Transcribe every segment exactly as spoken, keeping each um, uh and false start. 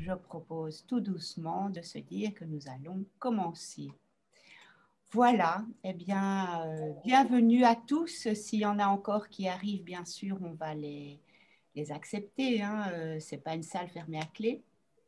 je propose tout doucement de se dire que nous allons commencer. Voilà, eh bien, euh, bienvenue à tous. S'il y en a encore qui arrivent, bien sûr, on va les, les accepter. Hein. Euh, ce n'est pas une salle fermée à clé.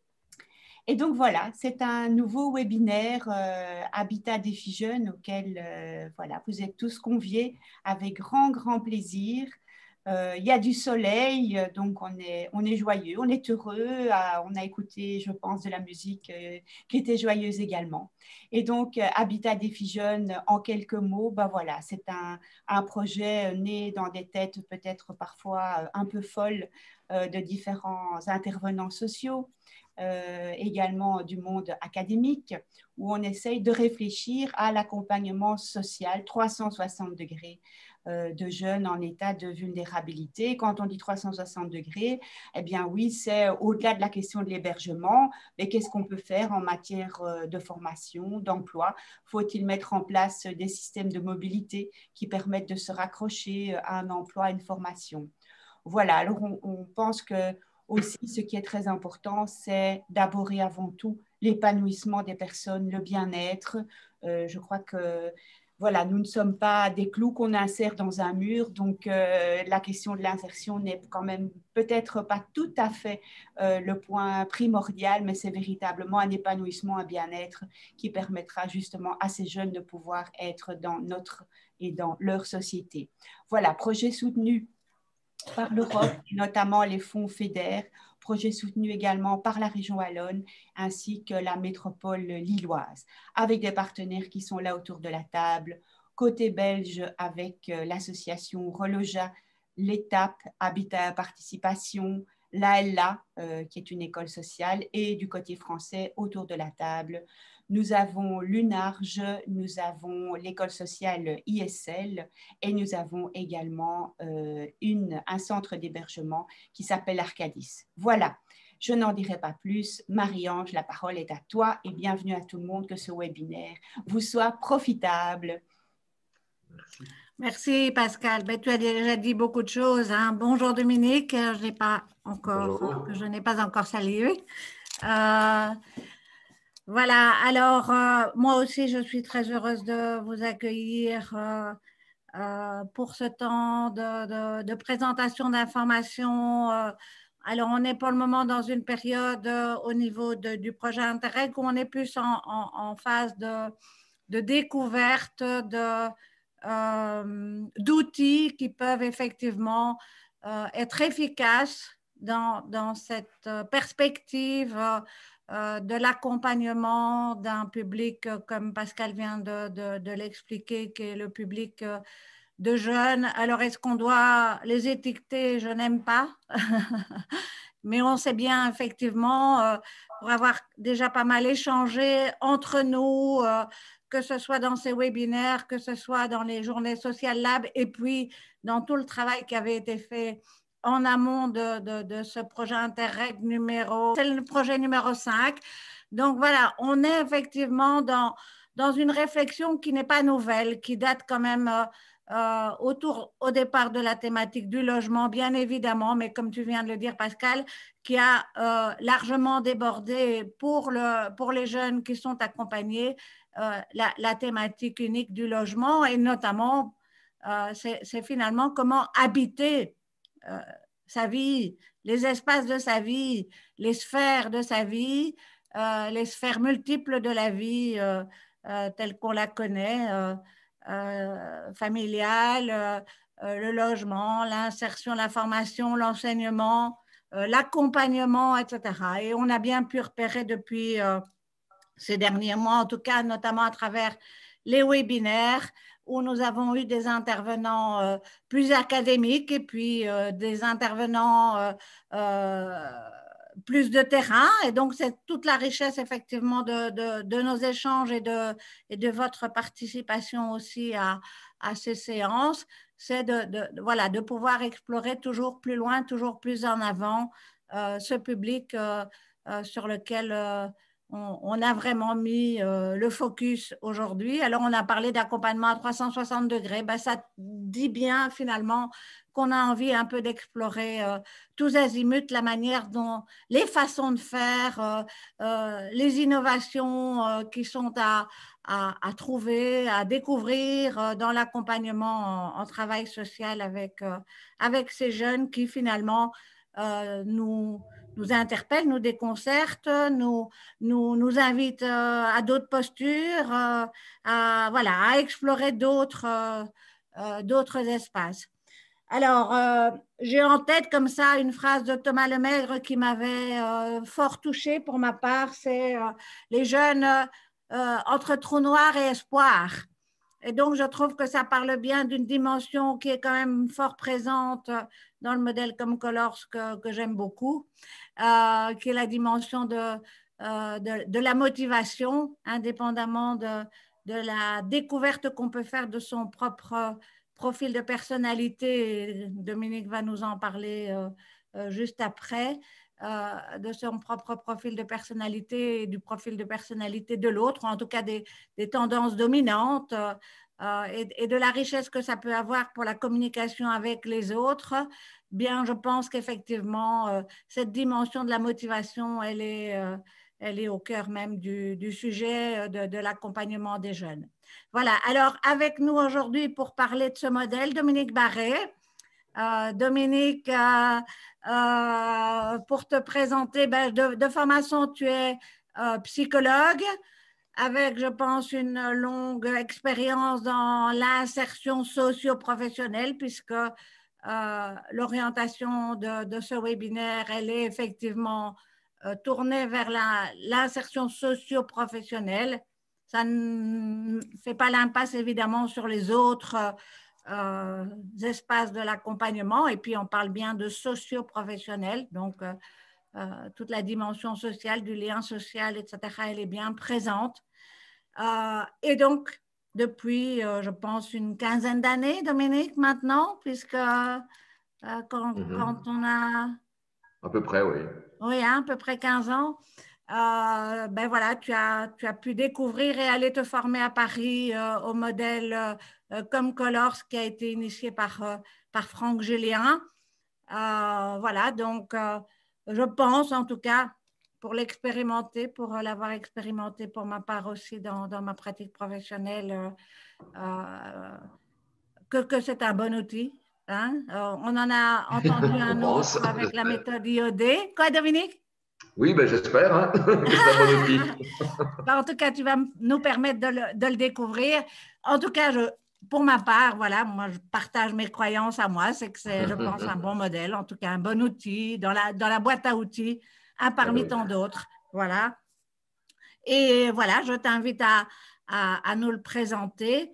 Et donc voilà, c'est un nouveau webinaire euh, Habitat Défi Jeunes auquel euh, voilà, vous êtes tous conviés avec grand, grand plaisir. Euh, il y a du soleil, donc on est, on est joyeux, on est heureux. À, on a écouté, je pense, de la musique euh, qui était joyeuse également. Et donc, euh, Habitat Défi Jeunes, en quelques mots, ben voilà, c'est un, un projet né dans des têtes peut-être parfois un peu folles euh, de différents intervenants sociaux. Euh, également du monde académique, où on essaye de réfléchir à l'accompagnement social trois cent soixante degrés euh, de jeunes en état de vulnérabilité. Quand on dit trois cent soixante degrés, eh bien oui, c'est au-delà de la question de l'hébergement, mais qu'est-ce qu'on peut faire en matière de formation, d'emploi? Faut-il mettre en place des systèmes de mobilité qui permettent de se raccrocher à un emploi, à une formation? Voilà, alors on, on pense que aussi, ce qui est très important, c'est d'abord et avant tout l'épanouissement des personnes, le bien-être. Euh, je crois que voilà, nous ne sommes pas des clous qu'on insère dans un mur, donc euh, la question de l'insertion n'est quand même peut-être pas tout à fait euh, le point primordial, mais c'est véritablement un épanouissement, un bien-être qui permettra justement à ces jeunes de pouvoir être dans notre et dans leur société. Voilà, projet soutenu par l'Europe, notamment les fonds FEDER, projet soutenu également par la région wallonne ainsi que la métropole lilloise, avec des partenaires qui sont là autour de la table. Côté belge, avec l'association Reloja, l'Étape, Habitat Participation, l'A L A, euh, qui est une école sociale, et du côté français, autour de la table, nous avons l'UNARGE, nous avons l'école sociale I S L et nous avons également euh, une, un centre d'hébergement qui s'appelle Arcadis. Voilà, je n'en dirai pas plus. Marie-Ange, la parole est à toi et bienvenue à tout le monde, que ce webinaire vous soit profitable. Merci. Merci Pascal. Ben, tu as déjà dit beaucoup de choses. Hein. Bonjour Dominique, je n'ai pas encore, Bonjour. que je n'ai pas encore salué. Euh, voilà, alors euh, moi aussi je suis très heureuse de vous accueillir euh, euh, pour ce temps de, de, de présentation d'informations. Euh, alors on est pour le moment dans une période euh, au niveau de, du projet Interreg où on est plus en, en, en phase de, de découverte de, euh, d'outils qui peuvent effectivement euh, être efficaces dans, dans cette perspective euh, Euh, de l'accompagnement d'un public, euh, comme Pascal vient de, de, de l'expliquer, qui est le public euh, de jeunes. Alors, est-ce qu'on doit les étiqueter? Je n'aime pas. Mais on sait bien, effectivement, euh, pour avoir déjà pas mal échangé entre nous, euh, que ce soit dans ces webinaires, que ce soit dans les journées Social Lab, et puis dans tout le travail qui avait été fait en amont de, de, de ce projet Interreg numéro, c'est le projet numéro cinq. Donc voilà, on est effectivement dans, dans une réflexion qui n'est pas nouvelle, qui date quand même euh, euh, autour au départ de la thématique du logement, bien évidemment, mais comme tu viens de le dire Pascal, qui a euh, largement débordé pour, le, pour les jeunes qui sont accompagnés euh, la, la thématique unique du logement, et notamment euh, c'est finalement comment habiter Euh, sa vie, les espaces de sa vie, les sphères de sa vie, euh, les sphères multiples de la vie euh, euh, telle qu'on la connaît, euh, euh, familiale, euh, le logement, l'insertion, la formation, l'enseignement, euh, l'accompagnement, et cetera. Et on a bien pu repérer depuis euh, ces derniers mois, en tout cas, notamment à travers les webinaires, où nous avons eu des intervenants euh, plus académiques et puis euh, des intervenants euh, euh, plus de terrain. Et donc, c'est toute la richesse, effectivement, de, de, de nos échanges et de, et de votre participation aussi à, à ces séances. C'est de, de, voilà, de pouvoir explorer toujours plus loin, toujours plus en avant euh, ce public euh, euh, sur lequel... Euh, on, on a vraiment mis euh, le focus aujourd'hui. Alors, on a parlé d'accompagnement à trois cent soixante degrés. Ben, ça dit bien finalement qu'on a envie un peu d'explorer euh, tous azimuts la manière dont les façons de faire, euh, euh, les innovations euh, qui sont à, à, à trouver, à découvrir euh, dans l'accompagnement en, en travail social avec, euh, avec ces jeunes qui finalement euh, nous nous interpellent, nous déconcertent, nous, nous, nous invitent euh, à d'autres postures, euh, à, voilà, à explorer d'autres euh, euh, d'autres espaces. Alors, euh, j'ai en tête comme ça une phrase de Thomas Lemaigre qui m'avait euh, fort touchée pour ma part, c'est euh, les jeunes euh, entre trou noir et espoir. Et donc, je trouve que ça parle bien d'une dimension qui est quand même fort présente dans le modèle comme Colors que, que j'aime beaucoup, euh, qui est la dimension de, euh, de, de la motivation, indépendamment de, de la découverte qu'on peut faire de son propre profil de personnalité. Dominique va nous en parler euh, euh, juste après. Euh, de son propre profil de personnalité et du profil de personnalité de l'autre, ou en tout cas des, des tendances dominantes euh, et, et de la richesse que ça peut avoir pour la communication avec les autres. Bien, je pense qu'effectivement, euh, cette dimension de la motivation, elle est, euh, elle est au cœur même du, du sujet de, de l'accompagnement des jeunes. Voilà, alors avec nous aujourd'hui pour parler de ce modèle, Dominique Barré. Euh, Dominique, euh, euh, pour te présenter, ben, de, de formation, tu es euh, psychologue avec, je pense, une longue expérience dans l'insertion socio-professionnelle puisque euh, l'orientation de, de ce webinaire, elle est effectivement euh, tournée vers l'insertion socio-professionnelle. Ça ne fait pas l'impasse évidemment sur les autres euh, espaces de l'accompagnement et puis on parle bien de socio-professionnel, donc euh, euh, toute la dimension sociale, du lien social, et cetera, elle est bien présente. Euh, et donc, depuis, euh, je pense, une quinzaine d'années, Dominique, maintenant, puisque euh, quand, Mhm. quand on a... À peu près, oui. Oui, hein, à peu près quinze ans. Euh, ben voilà, tu as, tu as pu découvrir et aller te former à Paris euh, au modèle euh, comme Colors qui a été initié par, euh, par Franck Julien. Euh, voilà, donc euh, je pense en tout cas, pour l'expérimenter, pour l'avoir expérimenté pour ma part aussi dans, dans ma pratique professionnelle, euh, euh, que, que c'est un bon outil. Hein? Euh, on en a entendu On un pense, autre avec la j'espère. méthode I O D. Quoi, Dominique? Oui, ben, j'espère hein, que c'est un bon outil. En tout cas, tu vas nous permettre de le, de le découvrir. En tout cas, je, pour ma part, voilà, moi, je partage mes croyances à moi. C'est que c'est, je pense, un bon modèle, en tout cas, un bon outil dans la, dans la boîte à outils, un parmi tant d'autres. Voilà. Et voilà, je t'invite à, à, à nous le présenter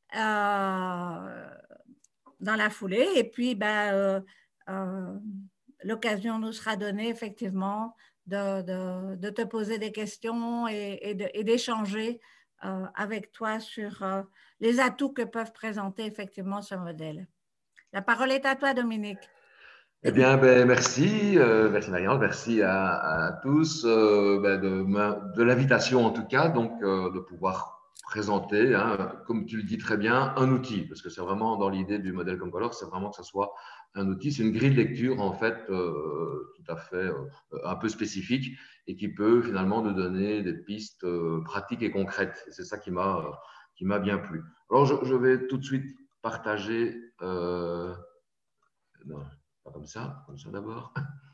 euh, dans la foulée. Et puis, ben, euh, euh, l'occasion nous sera donnée, effectivement, de, de, de te poser des questions et, et d'échanger euh, avec toi sur euh, les atouts que peuvent présenter effectivement ce modèle. La parole est à toi, Dominique. Eh bien, ben, merci, euh, merci Marianne, merci à, à tous euh, ben, de, de l'invitation en tout cas, donc euh, de pouvoir présenter, hein, comme tu le dis très bien, un outil, parce que c'est vraiment dans l'idée du modèle comme Color, c'est vraiment que ce soit un outil, c'est une grille de lecture en fait euh, tout à fait euh, un peu spécifique et qui peut finalement nous donner des pistes euh, pratiques et concrètes. Et c'est ça qui m'a euh, qui m'a bien plu. Alors, je, je vais tout de suite partager. Euh, non. Pas comme ça, comme ça d'abord.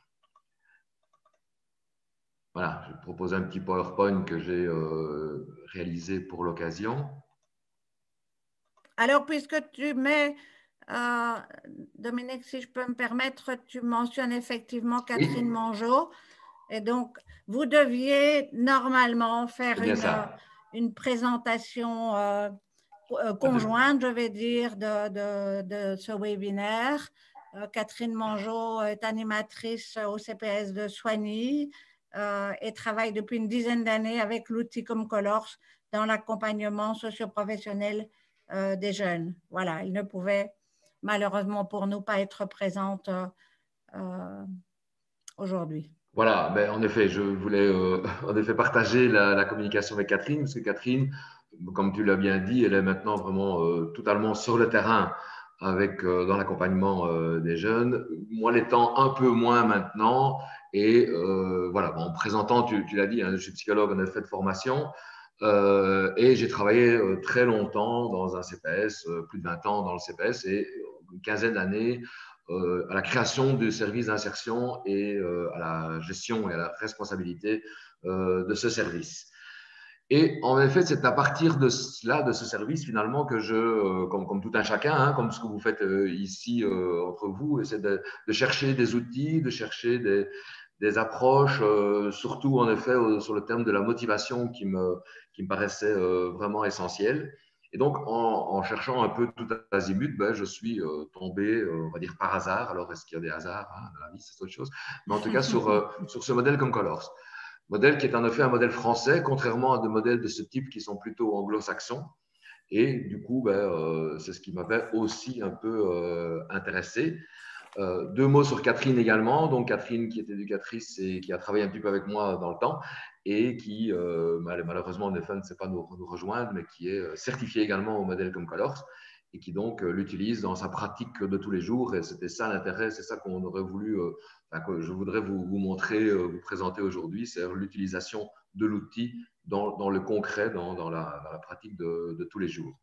Voilà, je vais te proposer un petit PowerPoint que j'ai euh, réalisé pour l'occasion. Alors, puisque tu mets, euh, Dominique, si je peux me permettre, tu mentionnes effectivement Catherine Oui. Mongeau. Et donc, vous deviez normalement faire une, une présentation euh, conjointe, je vais dire, de, de, de ce webinaire. Euh, Catherine Mongeau est animatrice au C P S de Soigny euh, et travaille depuis une dizaine d'années avec l'outil comme Colors dans l'accompagnement socio-professionnel euh, des jeunes. Voilà, elle ne pouvait malheureusement pour nous pas être présente euh, aujourd'hui. Voilà, ben, en effet, je voulais euh, en effet partager la, la communication avec Catherine, parce que Catherine, comme tu l'as bien dit, elle est maintenant vraiment euh, totalement sur le terrain avec, euh, dans l'accompagnement euh, des jeunes. Moi, l'étant un peu moins maintenant, et euh, voilà, bon, en présentant, tu, tu l'as dit, hein, je suis psychologue en effet de formation, euh, et j'ai travaillé euh, très longtemps dans un C P S, euh, plus de vingt ans dans le C P S, et une quinzaine d'années euh, à la création du service d'insertion et euh, à la gestion et à la responsabilité euh, de ce service. Et en effet, c'est à partir de cela, de ce service, finalement, que je, euh, comme, comme tout un chacun, hein, comme ce que vous faites euh, ici euh, entre vous, c'est de, de chercher des outils, de chercher des, des approches, euh, surtout en effet euh, sur le terme de la motivation qui me, qui me paraissait euh, vraiment essentiel. Et donc, en, en cherchant un peu tout azimut, ben, je suis euh, tombé, euh, on va dire par hasard. Alors, est-ce qu'il y a des hasards hein, dans la vie, c'est autre chose. Mais en tout cas, sur, euh, sur ce modèle comme Colors. Modèle qui est en effet un modèle français, contrairement à des modèles de ce type qui sont plutôt anglo-saxons. Et du coup, ben, euh, c'est ce qui m'avait aussi un peu euh, intéressé. Euh, deux mots sur Catherine également. Donc, Catherine, qui est éducatrice et qui a travaillé un petit peu avec moi dans le temps et qui, euh, malheureusement, en effet, ne sait pas nous, nous rejoindre, mais qui est certifiée également au modèle comme Colors et qui donc euh, l'utilise dans sa pratique de tous les jours. Et c'était ça l'intérêt, c'est ça qu'on aurait voulu, euh, enfin, que je voudrais vous, vous montrer, euh, vous présenter aujourd'hui, c'est l'utilisation de l'outil dans, dans, le concret, dans, dans, la, dans la pratique de, de tous les jours.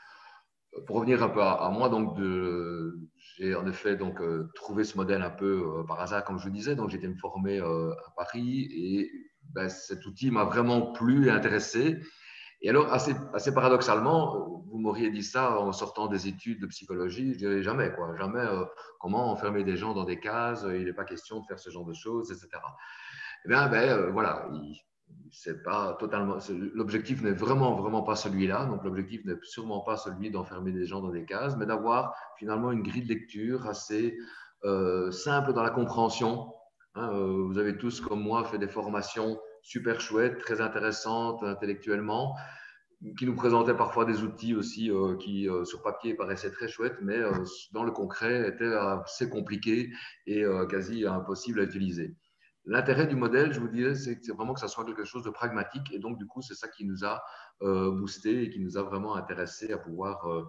Pour revenir un peu à, à moi, donc j'ai en effet donc euh, trouvé ce modèle un peu euh, par hasard, comme je vous disais. Donc j'étais me former euh, à Paris et ben, cet outil m'a vraiment plu et intéressé. Et alors, assez, assez paradoxalement, vous m'auriez dit ça en sortant des études de psychologie, je dirais jamais, quoi. Jamais euh, comment enfermer des gens dans des cases, il n'est pas question de faire ce genre de choses, et cetera. Eh bien, ben, euh, voilà, c'est pas totalement, l'objectif n'est vraiment, vraiment pas celui-là. Donc, l'objectif n'est sûrement pas celui d'enfermer des gens dans des cases, mais d'avoir finalement une grille de lecture assez euh, simple dans la compréhension. Hein, euh, vous avez tous, comme moi, fait des formations super chouettes, très intéressantes intellectuellement, qui nous présentaient parfois des outils aussi euh, qui, euh, sur papier, paraissaient très chouettes, mais euh, dans le concret, étaient assez compliqués et euh, quasi impossibles à utiliser. L'intérêt du modèle, je vous disais, c'est vraiment que ça soit quelque chose de pragmatique. Et donc, du coup, c'est ça qui nous a euh, boosté et qui nous a vraiment intéressé à pouvoir euh,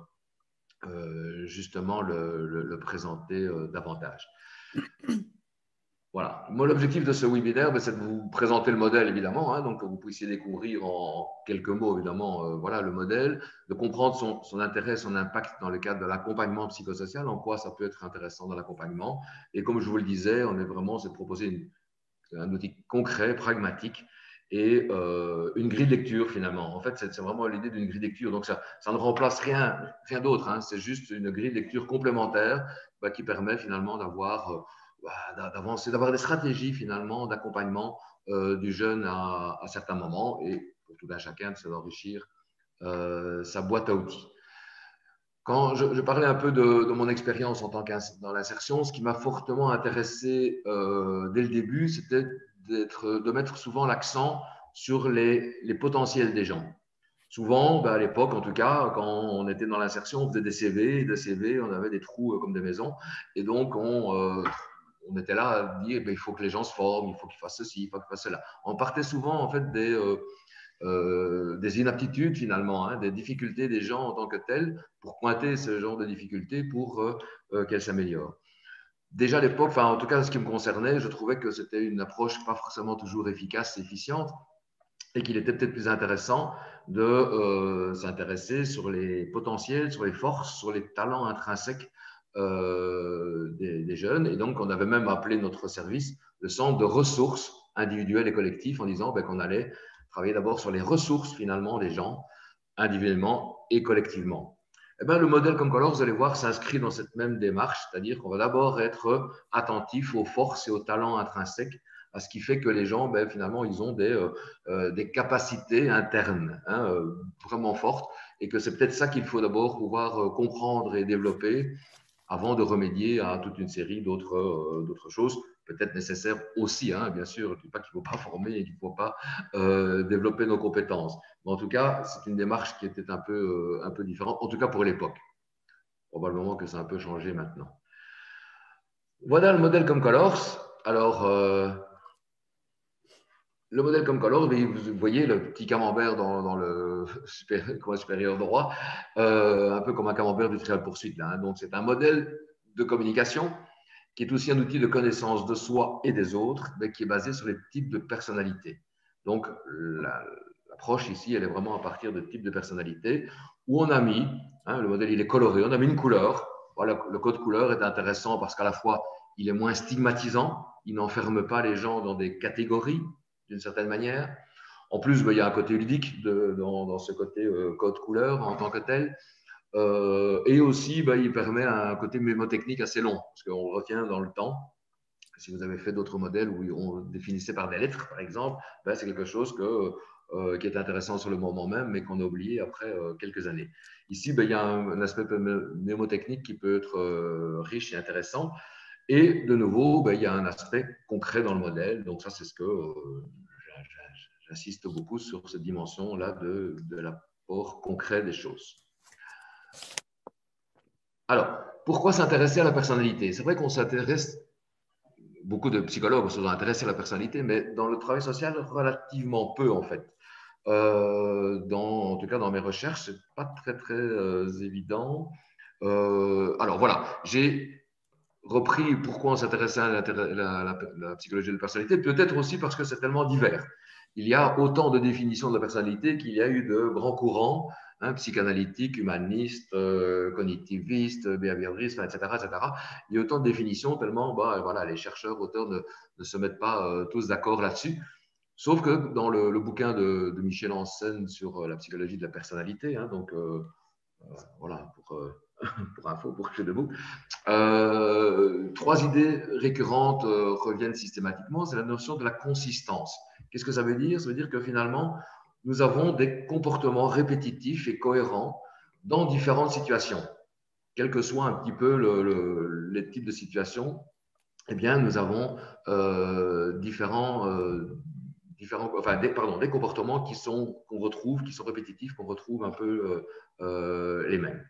euh, justement le, le, le présenter euh, davantage. Voilà. Moi, l'objectif de ce webinaire, ben, c'est de vous présenter le modèle, évidemment, hein, donc que vous puissiez découvrir en quelques mots, évidemment, euh, voilà, le modèle, de comprendre son, son intérêt, son impact dans le cadre de l'accompagnement psychosocial, en quoi ça peut être intéressant dans l'accompagnement. Et comme je vous le disais, on est vraiment, c'est de proposer une un outil concret, pragmatique et euh, une grille de lecture finalement. En fait, c'est vraiment l'idée d'une grille de lecture. Donc, ça, ça ne remplace rien, rien d'autre. Hein. C'est juste une grille de lecture complémentaire bah, qui permet finalement d'avoir, euh, bah, d'avancer, d'avoir des stratégies finalement d'accompagnement euh, du jeune à, à certains moments et pour tout un chacun de s'enrichir euh, sa boîte à outils. Quand je, je, parlais un peu de, de mon expérience en tant que dans l'insertion, ce qui m'a fortement intéressé euh, dès le début, c'était de mettre souvent l'accent sur les, les potentiels des gens. Souvent, ben à l'époque en tout cas, quand on était dans l'insertion, on faisait des C V, des C V, on avait des trous euh, comme des maisons, et donc on, euh, on était là à dire ben, il faut que les gens se forment, il faut qu'ils fassent ceci, il faut qu'ils fassent cela. On partait souvent en fait des… Euh, Euh, des inaptitudes finalement, hein, des difficultés des gens en tant que tels pour pointer ce genre de difficultés pour euh, euh, qu'elles s'améliorent. Déjà à l'époque, enfin en tout cas ce qui me concernait, je trouvais que c'était une approche pas forcément toujours efficace et efficiente et qu'il était peut-être plus intéressant de euh, s'intéresser sur les potentiels, sur les forces, sur les talents intrinsèques euh, des, des jeunes. Et donc on avait même appelé notre service le centre de ressources individuelles et collectives en disant ben, qu'on allait travailler d'abord sur les ressources finalement des gens, individuellement et collectivement. Eh bien, le modèle comme Colors, vous allez voir, s'inscrit dans cette même démarche, c'est-à-dire qu'on va d'abord être attentif aux forces et aux talents intrinsèques, à ce qui fait que les gens, ben, finalement, ils ont des, euh, des capacités internes hein, euh, vraiment fortes et que c'est peut-être ça qu'il faut d'abord pouvoir euh, comprendre et développer avant de remédier à toute une série d'autres euh, d'autres choses peut-être nécessaire aussi, hein, bien sûr. Je ne dis pas qu'il ne faut pas former et qu'il ne faut pas euh, développer nos compétences. Mais en tout cas, c'est une démarche qui était un peu, euh, un peu différente, en tout cas pour l'époque. Probablement que ça a un peu changé maintenant. Voilà le modèle comme Colors. Alors, euh, le modèle comme color, vous voyez le petit camembert dans, dans le super, coin supérieur droit, euh, un peu comme un camembert du trial poursuite. Là, hein. Donc, c'est un modèle de communication qui est aussi un outil de connaissance de soi et des autres, mais qui est basé sur les types de personnalités. Donc, l'approche ici, elle est vraiment à partir de types de personnalités où on a mis, hein, le modèle il est coloré, on a mis une couleur. Voilà, le code couleur est intéressant parce qu'à la fois, il est moins stigmatisant, il n'enferme pas les gens dans des catégories d'une certaine manière. En plus, ben, il y a un côté ludique de, dans, dans, ce côté euh, code couleur en tant que tel. Euh, et aussi, ben, il permet un côté mémotechnique assez long, parce qu'on retient dans le temps. Si vous avez fait d'autres modèles où on définissait par des lettres, par exemple, ben, c'est quelque chose que, euh, qui est intéressant sur le moment même, mais qu'on a oublié après euh, quelques années. Ici, ben, il y a un, un aspect mémotechnique qui peut être euh, riche et intéressant. Et de nouveau, ben, il y a un aspect concret dans le modèle. Donc ça, c'est ce que euh, j'insiste beaucoup sur cette dimension-là de, de l'apport concret des choses. Alors, pourquoi s'intéresser à la personnalité? C'est vrai qu'on s'intéresse, beaucoup de psychologues se sont intéressés à la personnalité, mais dans le travail social, relativement peu en fait. Euh, dans, en tout cas, dans mes recherches, ce n'est pas très, très euh, évident. Euh, alors voilà, j'ai repris pourquoi on s'intéressait à la, la, la, la psychologie de la personnalité, peut-être aussi parce que c'est tellement divers. Il y a autant de définitions de la personnalité qu'il y a eu de grands courants, hein, psychanalytiques, humanistes, euh, cognitivistes, behavioristes, et cetera, et cetera. Il y a autant de définitions tellement bah, voilà, les chercheurs, auteurs ne, ne se mettent pas euh, tous d'accord là-dessus. Sauf que dans le, le bouquin de, de Michel Hansen sur euh, la psychologie de la personnalité, hein, donc euh, euh, voilà, pour, euh, pour info, pour chez debout, euh, trois idées récurrentes euh, reviennent systématiquement. C'est la notion de la consistance. Qu'est-ce que ça veut dire? Ça veut dire que finalement, nous avons des comportements répétitifs et cohérents dans différentes situations. Quel que soit un petit peu le, le, les types de situations, eh bien, nous avons euh, différents, euh, différents enfin, des, pardon, des comportements qui sont, qu'on retrouve, qui sont répétitifs, qu'on retrouve un peu euh, euh, les mêmes.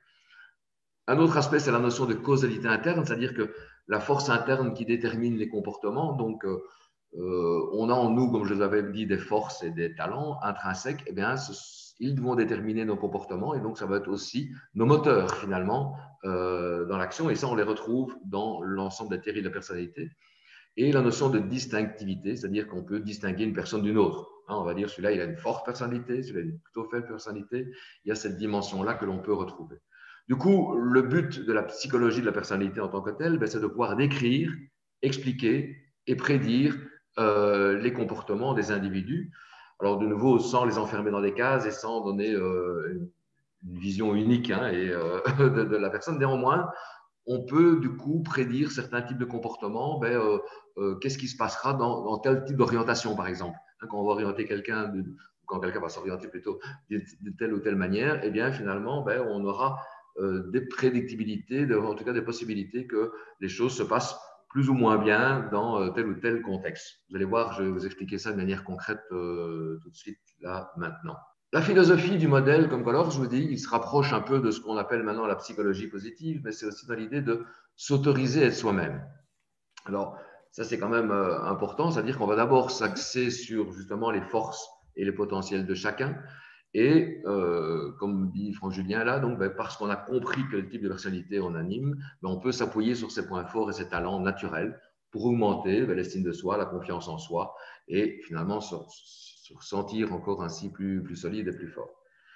Un autre aspect, c'est la notion de causalité interne, c'est-à-dire que la force interne qui détermine les comportements, donc euh, on a en nous, comme je vous avais dit, des forces et des talents intrinsèques, eh bien, ce, ils vont déterminer nos comportements et donc ça va être aussi nos moteurs finalement euh, dans l'action et ça, on les retrouve dans l'ensemble des théories de la personnalité. Et la notion de distinctivité, c'est-à-dire qu'on peut distinguer une personne d'une autre. Hein, on va dire celui-là, il a une forte personnalité, celui-là, il a une plutôt faible personnalité. Il y a cette dimension-là que l'on peut retrouver. Du coup, le but de la psychologie de la personnalité en tant que telle, ben, c'est de pouvoir décrire, expliquer et prédire euh, les comportements des individus. Alors, de nouveau, sans les enfermer dans des cases et sans donner euh, une, une vision unique hein, et, euh, de, de la personne. Néanmoins, on peut du coup prédire certains types de comportements. Ben, euh, euh, qu'est-ce qui se passera dans, dans tel type d'orientation, par exemple. Hein, quand on va orienter quelqu'un, quand quelqu'un va s'orienter plutôt de, de telle ou telle manière, eh bien, finalement, ben, on aura euh, des prédictibilités, de, en tout cas des possibilités que les choses se passent plus ou moins bien dans euh, tel ou tel contexte. Vous allez voir, je vais vous expliquer ça de manière concrète euh, tout de suite, là, maintenant. La philosophie du modèle, comme Color, je vous dis, il se rapproche un peu de ce qu'on appelle maintenant la psychologie positive, mais c'est aussi dans l'idée de s'autoriser à être soi-même. Alors, ça c'est quand même euh, important, c'est-à-dire qu'on va d'abord s'axer sur justement les forces et les potentiels de chacun. Et euh, comme dit Franck Julien là, donc, ben, parce qu'on a compris quel type de personnalité on anime, ben, on peut s'appuyer sur ses points forts et ses talents naturels pour augmenter ben, l'estime de soi, la confiance en soi et finalement se, se sentir encore ainsi plus, plus solide et plus fort.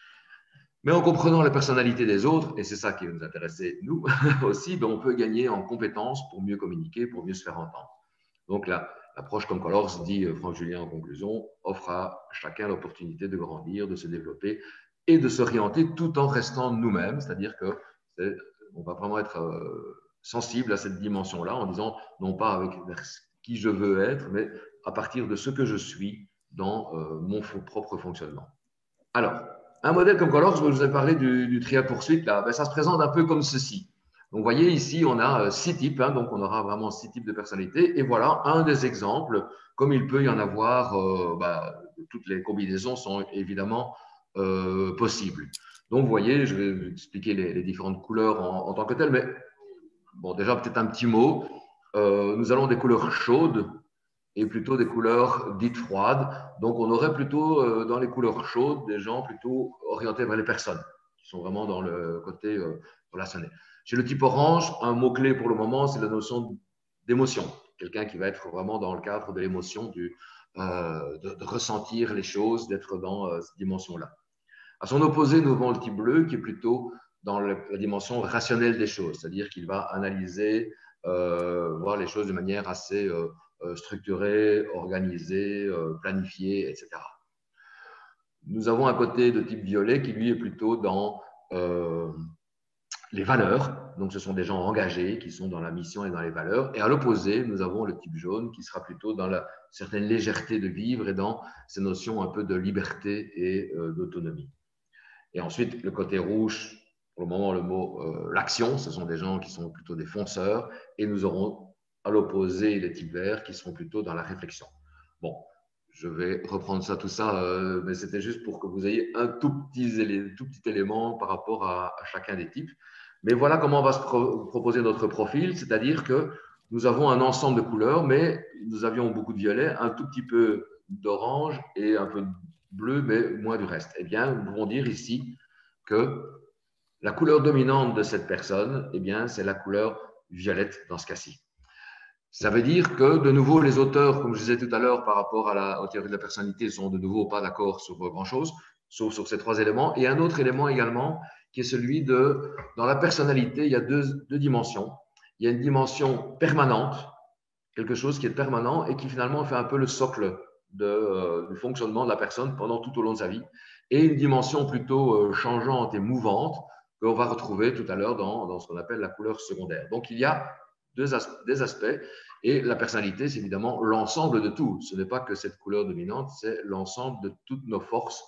Mais en comprenant la personnalité des autres, et c'est ça qui va nous intéresser nous aussi, ben, on peut gagner en compétences pour mieux communiquer, pour mieux se faire entendre. Donc là, l'approche comme Colors, dit Franck Julien en conclusion, offre à chacun l'opportunité de grandir, de se développer et de s'orienter tout en restant nous-mêmes, c'est-à-dire qu'on va vraiment être euh, sensible à cette dimension-là en disant non pas avec vers qui je veux être, mais à partir de ce que je suis dans euh, mon propre fonctionnement. Alors, un modèle comme Colors, je vous ai parlé du, du trial poursuite, là, ben, ça se présente un peu comme ceci. Donc, vous voyez, ici, on a six types, hein, donc on aura vraiment six types de personnalités. Et voilà un des exemples, comme il peut y en avoir, euh, bah, toutes les combinaisons sont évidemment euh, possibles. Donc, vous voyez, je vais vous expliquer les, les différentes couleurs en, en tant que telles, mais bon, déjà, peut-être un petit mot. Euh, nous allons des couleurs chaudes et plutôt des couleurs dites froides. Donc, on aurait plutôt, euh, dans les couleurs chaudes, des gens plutôt orientés vers les personnes, qui sont vraiment dans le côté euh, relationnel. Chez le type orange, un mot-clé pour le moment, c'est la notion d'émotion. Quelqu'un qui va être vraiment dans le cadre de l'émotion, du, euh, de, de ressentir les choses, d'être dans euh, cette dimension-là. À son opposé, nous avons le type bleu qui est plutôt dans la dimension rationnelle des choses, c'est-à-dire qu'il va analyser, euh, voir les choses de manière assez euh, structurée, organisée, euh, planifiée, et cetera. Nous avons un côté de type violet qui, lui, est plutôt dans euh, les valeurs. Donc, ce sont des gens engagés qui sont dans la mission et dans les valeurs. Et à l'opposé, nous avons le type jaune qui sera plutôt dans la certaine légèreté de vivre et dans ces notions un peu de liberté et euh, d'autonomie. Et ensuite, le côté rouge, pour le moment, le mot euh, l'action, ce sont des gens qui sont plutôt des fonceurs. Et nous aurons à l'opposé les types verts qui seront plutôt dans la réflexion. Bon, je vais reprendre ça, tout ça, euh, mais c'était juste pour que vous ayez un tout petit, tout petit élément par rapport à, à chacun des types. Mais voilà comment on va se pro proposer notre profil, c'est-à-dire que nous avons un ensemble de couleurs, mais nous avions beaucoup de violet, un tout petit peu d'orange et un peu de bleu, mais moins du reste. Eh bien, nous pouvons dire ici que la couleur dominante de cette personne, eh bien, c'est la couleur violette dans ce cas-ci. Ça veut dire que, de nouveau, les auteurs, comme je disais tout à l'heure, par rapport à la, aux théories de la personnalité, sont de nouveau pas d'accord sur grand-chose, sauf sur ces trois éléments. Et un autre élément également, qui est celui de, dans la personnalité, il y a deux, deux dimensions. Il y a une dimension permanente, quelque chose qui est permanent et qui finalement fait un peu le socle de, euh, du fonctionnement de la personne pendant tout au long de sa vie, et une dimension plutôt euh, changeante et mouvante qu'on va retrouver tout à l'heure dans, dans ce qu'on appelle la couleur secondaire. Donc, il y a deux as des aspects, et la personnalité, c'est évidemment l'ensemble de tout. Ce n'est pas que cette couleur dominante, c'est l'ensemble de toutes nos forces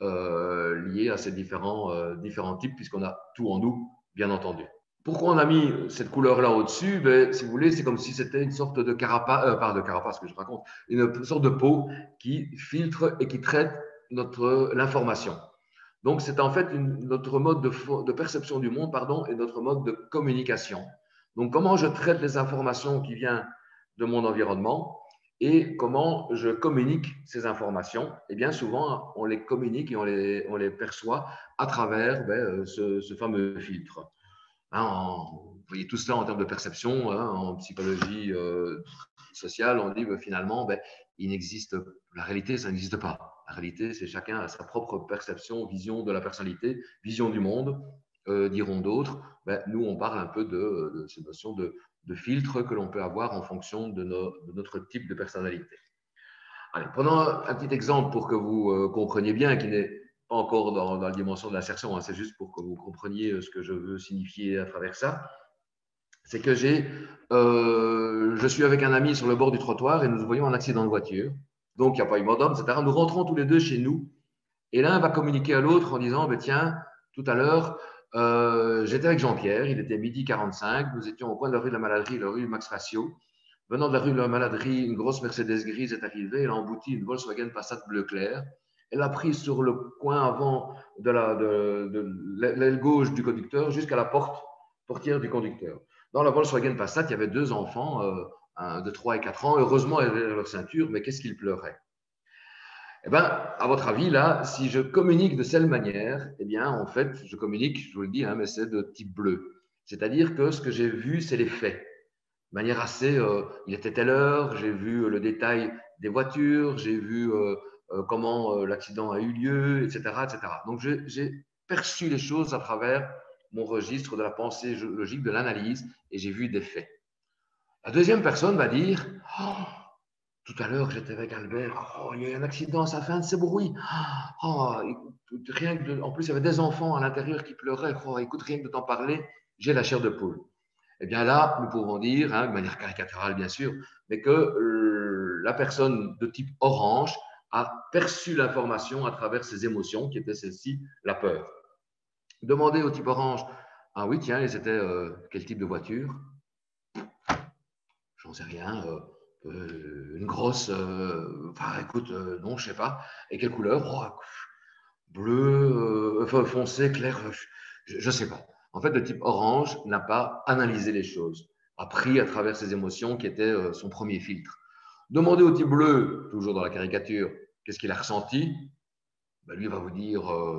euh, liées à ces différents, euh, différents types, puisqu'on a tout en nous, bien entendu. Pourquoi on a mis cette couleur-là au-dessus? Ben, si vous voulez, c'est comme si c'était une sorte de carapace, euh, pas de carapace que je raconte, une sorte de peau qui filtre et qui traite l'information. Donc, c'est en fait une, notre mode de, de perception du monde, pardon, et notre mode de communication. Donc, comment je traite les informations qui viennent de mon environnement et comment je communique ces informations? Et bien souvent, on les communique et on les, on les perçoit à travers ben, ce, ce fameux filtre. Hein, en, vous voyez tout cela en termes de perception, hein, en psychologie euh, sociale, on dit ben, finalement, ben, il n'existe, la réalité, ça n'existe pas. La réalité, c'est chacun a sa propre perception, vision de la personnalité, vision du monde, euh, diront d'autres. Ben, nous, on parle un peu de, de ces notions de, de filtre que l'on peut avoir en fonction de, nos, de notre type de personnalité. Allez, prenons un petit exemple pour que vous euh, compreniez bien, qui n'est pas encore dans, dans la dimension de l'insertion, hein, c'est juste pour que vous compreniez ce que je veux signifier à travers ça. C'est que j'ai, euh, je suis avec un ami sur le bord du trottoir et nous voyons un accident de voiture. Donc, il n'y a pas eu mort d'homme, et cetera. Nous rentrons tous les deux chez nous et l'un va communiquer à l'autre en disant ben, tiens, tout à l'heure, euh, j'étais avec Jean-Pierre, il était midi quarante-cinq, nous étions au coin de la rue de la Maladrie, la rue Max Facio. Venant de la rue de la Maladrie, une grosse Mercedes grise est arrivée, elle a embouti une Volkswagen Passat bleu clair. Elle a pris sur le coin avant de l'aile de, de, de gauche du conducteur jusqu'à la porte portière du conducteur. Dans la Volkswagen Passat, il y avait deux enfants euh, un, de trois et quatre ans. Heureusement, ils avaient leur ceinture, mais qu'est-ce qu'ils pleuraient? Eh bien, à votre avis, là, si je communique de cette manière, eh bien, en fait, je communique, je vous le dis, hein, mais c'est de type bleu. C'est-à-dire que ce que j'ai vu, c'est les faits. De manière assez, euh, il était telle heure, j'ai vu le détail des voitures, j'ai vu euh, euh, comment euh, l'accident a eu lieu, et cetera, et cetera. Donc, j'ai perçu les choses à travers mon registre de la pensée logique, de l'analyse, et j'ai vu des faits. La deuxième personne va dire oh, tout à l'heure, j'étais avec Albert, oh, il y a eu un accident, ça fait un de ces bruits. Oh, écoute, rien que de... En plus, il y avait des enfants à l'intérieur qui pleuraient. Oh, écoute, rien que de t'en parler, j'ai la chair de poule. Eh bien là, nous pouvons dire, hein, de manière caricaturale bien sûr, mais que euh, la personne de type orange a perçu l'information à travers ses émotions, qui étaient celle-ci, la peur. Demandez au type orange, ah oui, tiens, et c'était euh, quel type de voiture? J'en sais rien, euh, euh, une grosse, euh, enfin écoute, euh, non, je sais pas. Et quelle couleur? Oh, bleu, euh, foncé, clair, je ne sais pas. En fait, le type orange n'a pas analysé les choses, a pris à travers ses émotions qui étaient euh, son premier filtre. Demandez au type bleu, toujours dans la caricature, qu'est-ce qu'il a ressenti. Ben, lui va vous dire, euh,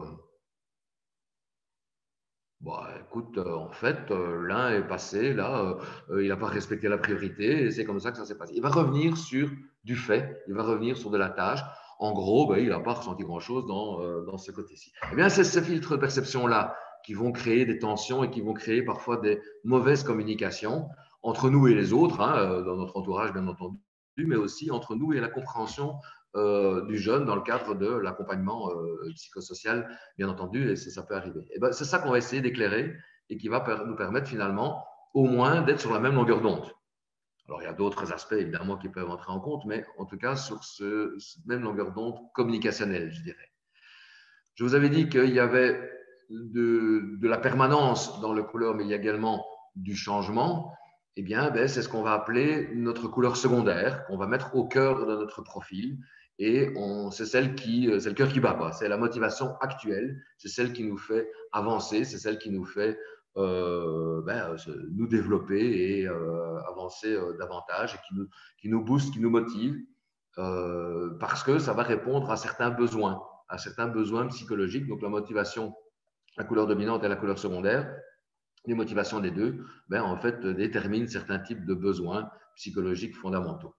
bah, écoute, euh, en fait, euh, l'un est passé, là, euh, il n'a pas respecté la priorité, et c'est comme ça que ça s'est passé. Il va revenir sur du fait, il va revenir sur de la tâche. En gros, ben, il n'a pas ressenti grand-chose dans, euh, dans ce côté-ci. Eh bien, c'est ces filtres de perception-là qui vont créer des tensions et qui vont créer parfois des mauvaises communications entre nous et les autres, hein, dans notre entourage, bien entendu, mais aussi entre nous et la compréhension euh, du jeune dans le cadre de l'accompagnement euh, psychosocial, bien entendu, et ça peut arriver. Et ben, c'est ça qu'on va essayer d'éclairer et qui va per nous permettre finalement au moins d'être sur la même longueur d'onde. Alors, il y a d'autres aspects, évidemment, qui peuvent entrer en compte, mais en tout cas, sur ce, cette même longueur d'onde communicationnelle, je dirais. Je vous avais dit qu'il y avait de, de la permanence dans le couleur, mais il y a également du changement. Eh bien, ben, c'est ce qu'on va appeler notre couleur secondaire, qu'on va mettre au cœur de notre profil. Et c'est celle qui, c'est le cœur qui bat, quoi. C'est la motivation actuelle, c'est celle qui nous fait avancer, c'est celle qui nous fait euh, ben, nous développer et euh, avancer euh, davantage, et qui nous, qui nous booste, qui nous motive, euh, parce que ça va répondre à certains besoins, à certains besoins psychologiques. Donc la motivation, la couleur dominante et la couleur secondaire, les motivations des deux, ben, en fait, déterminent certains types de besoins psychologiques fondamentaux.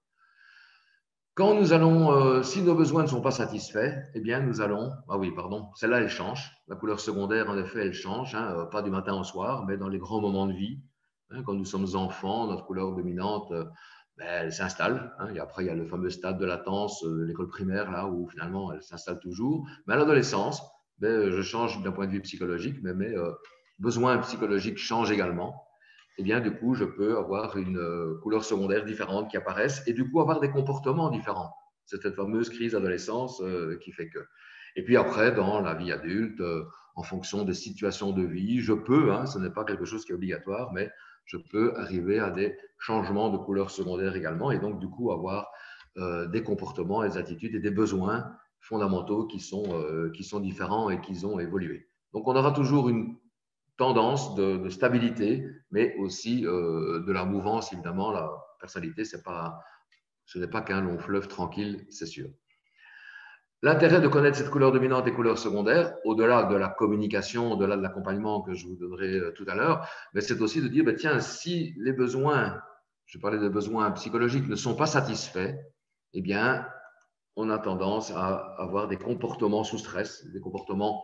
Quand nous allons, euh, si nos besoins ne sont pas satisfaits, eh bien, nous allons, ah oui, pardon, celle-là, elle change. La couleur secondaire, en effet, elle change, hein, pas du matin au soir, mais dans les grands moments de vie. Hein, quand nous sommes enfants, notre couleur dominante, euh, ben, elle s'installe. Hein, et après, il y a le fameux stade de latence de euh, l'école primaire, là, où finalement, elle s'installe toujours. Mais à l'adolescence, ben, je change d'un point de vue psychologique, mais mes euh, besoins psychologiques changent également. Eh bien, du coup, je peux avoir une euh, couleur secondaire différente qui apparaissent et du coup avoir des comportements différents. C'est cette fameuse crise d'adolescence euh, qui fait que. Et puis après, dans la vie adulte, euh, en fonction des situations de vie, je peux, hein, ce n'est pas quelque chose qui est obligatoire, mais je peux arriver à des changements de couleur secondaire également et donc du coup avoir euh, des comportements, des attitudes et des besoins fondamentaux qui sont, euh, qui sont différents et qui ont évolué. Donc on aura toujours une tendance de, de stabilité, mais aussi euh, de la mouvance, évidemment. La personnalité, c'est pas, ce n'est pas qu'un long fleuve tranquille, c'est sûr. L'intérêt de connaître cette couleur dominante et couleur secondaire, au-delà de la communication, au-delà de l'accompagnement que je vous donnerai tout à l'heure, c'est aussi de dire, ben, tiens, si les besoins, je parlais des besoins psychologiques, ne sont pas satisfaits, eh bien, on a tendance à avoir des comportements sous stress, des comportements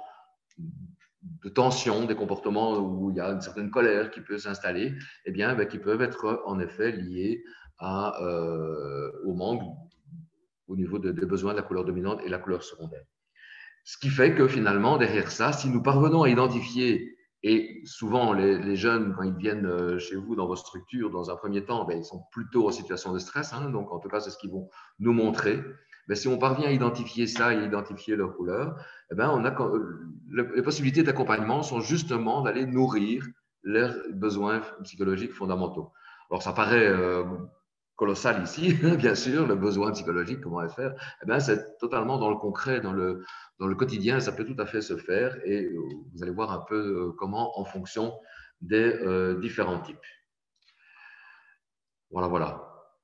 de tension, des comportements où il y a une certaine colère qui peut s'installer, eh bien, ben, qui peuvent être en effet liés à, euh, au manque au niveau des de besoins de la couleur dominante et la couleur secondaire. Ce qui fait que finalement, derrière ça, si nous parvenons à identifier, et souvent les, les jeunes, quand ils viennent chez vous dans vos structures, dans un premier temps, ben, ils sont plutôt en situation de stress, hein, donc en tout cas, c'est ce qu'ils vont nous montrer. Mais si on parvient à identifier ça et identifier leur couleur, eh ben, on a, les possibilités d'accompagnement sont justement d'aller nourrir leurs besoins psychologiques fondamentaux. Alors, ça paraît euh, colossal ici, bien sûr, le besoin psychologique, comment le faire, eh ben, c'est totalement dans le concret, dans le, dans le quotidien, ça peut tout à fait se faire et vous allez voir un peu comment en fonction des euh, différents types. Voilà, voilà.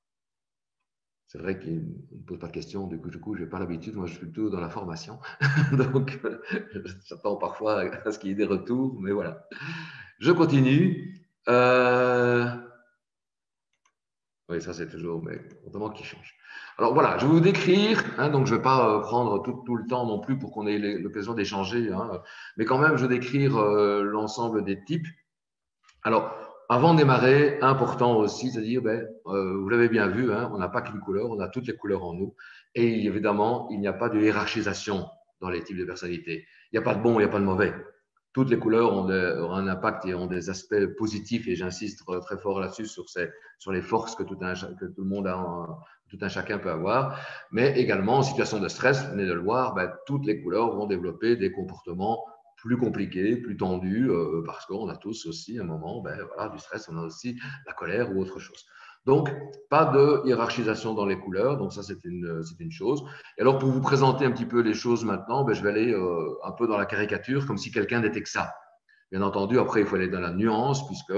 C'est vrai qu'il ne pose pas de questions, du coup, du coup je n'ai pas l'habitude, moi je suis plutôt dans la formation, donc j'attends parfois à ce qu'il y ait des retours, mais voilà. Je continue. Euh... Oui, ça c'est toujours, mais autrement qui change. Alors voilà, je vais vous décrire, hein, donc je ne vais pas prendre tout, tout, le temps non plus pour qu'on ait l'occasion d'échanger, hein, mais quand même je vais décrire euh, l'ensemble des types. Alors, avant de démarrer, important aussi, c'est-à-dire, ben, euh, vous l'avez bien vu, hein, on n'a pas qu'une couleur, on a toutes les couleurs en nous. Et évidemment, il n'y a pas de hiérarchisation dans les types de personnalités. Il n'y a pas de bon, il n'y a pas de mauvais. Toutes les couleurs ont, de, ont un impact et ont des aspects positifs, et j'insiste très fort là-dessus, sur, ces, sur les forces que tout, un, que tout le monde a, en, tout un chacun peut avoir. Mais également, en situation de stress, vous venez de le voir, ben, toutes les couleurs vont développer des comportements plus compliqué, plus tendu, euh, parce qu'on a tous aussi un moment, ben, voilà, du stress, on a aussi la colère ou autre chose. Donc, pas de hiérarchisation dans les couleurs, donc ça c'est une, c'est une chose. Et alors, pour vous présenter un petit peu les choses maintenant, ben, je vais aller euh, un peu dans la caricature, comme si quelqu'un n'était que ça. Bien entendu, après, il faut aller dans la nuance, puisque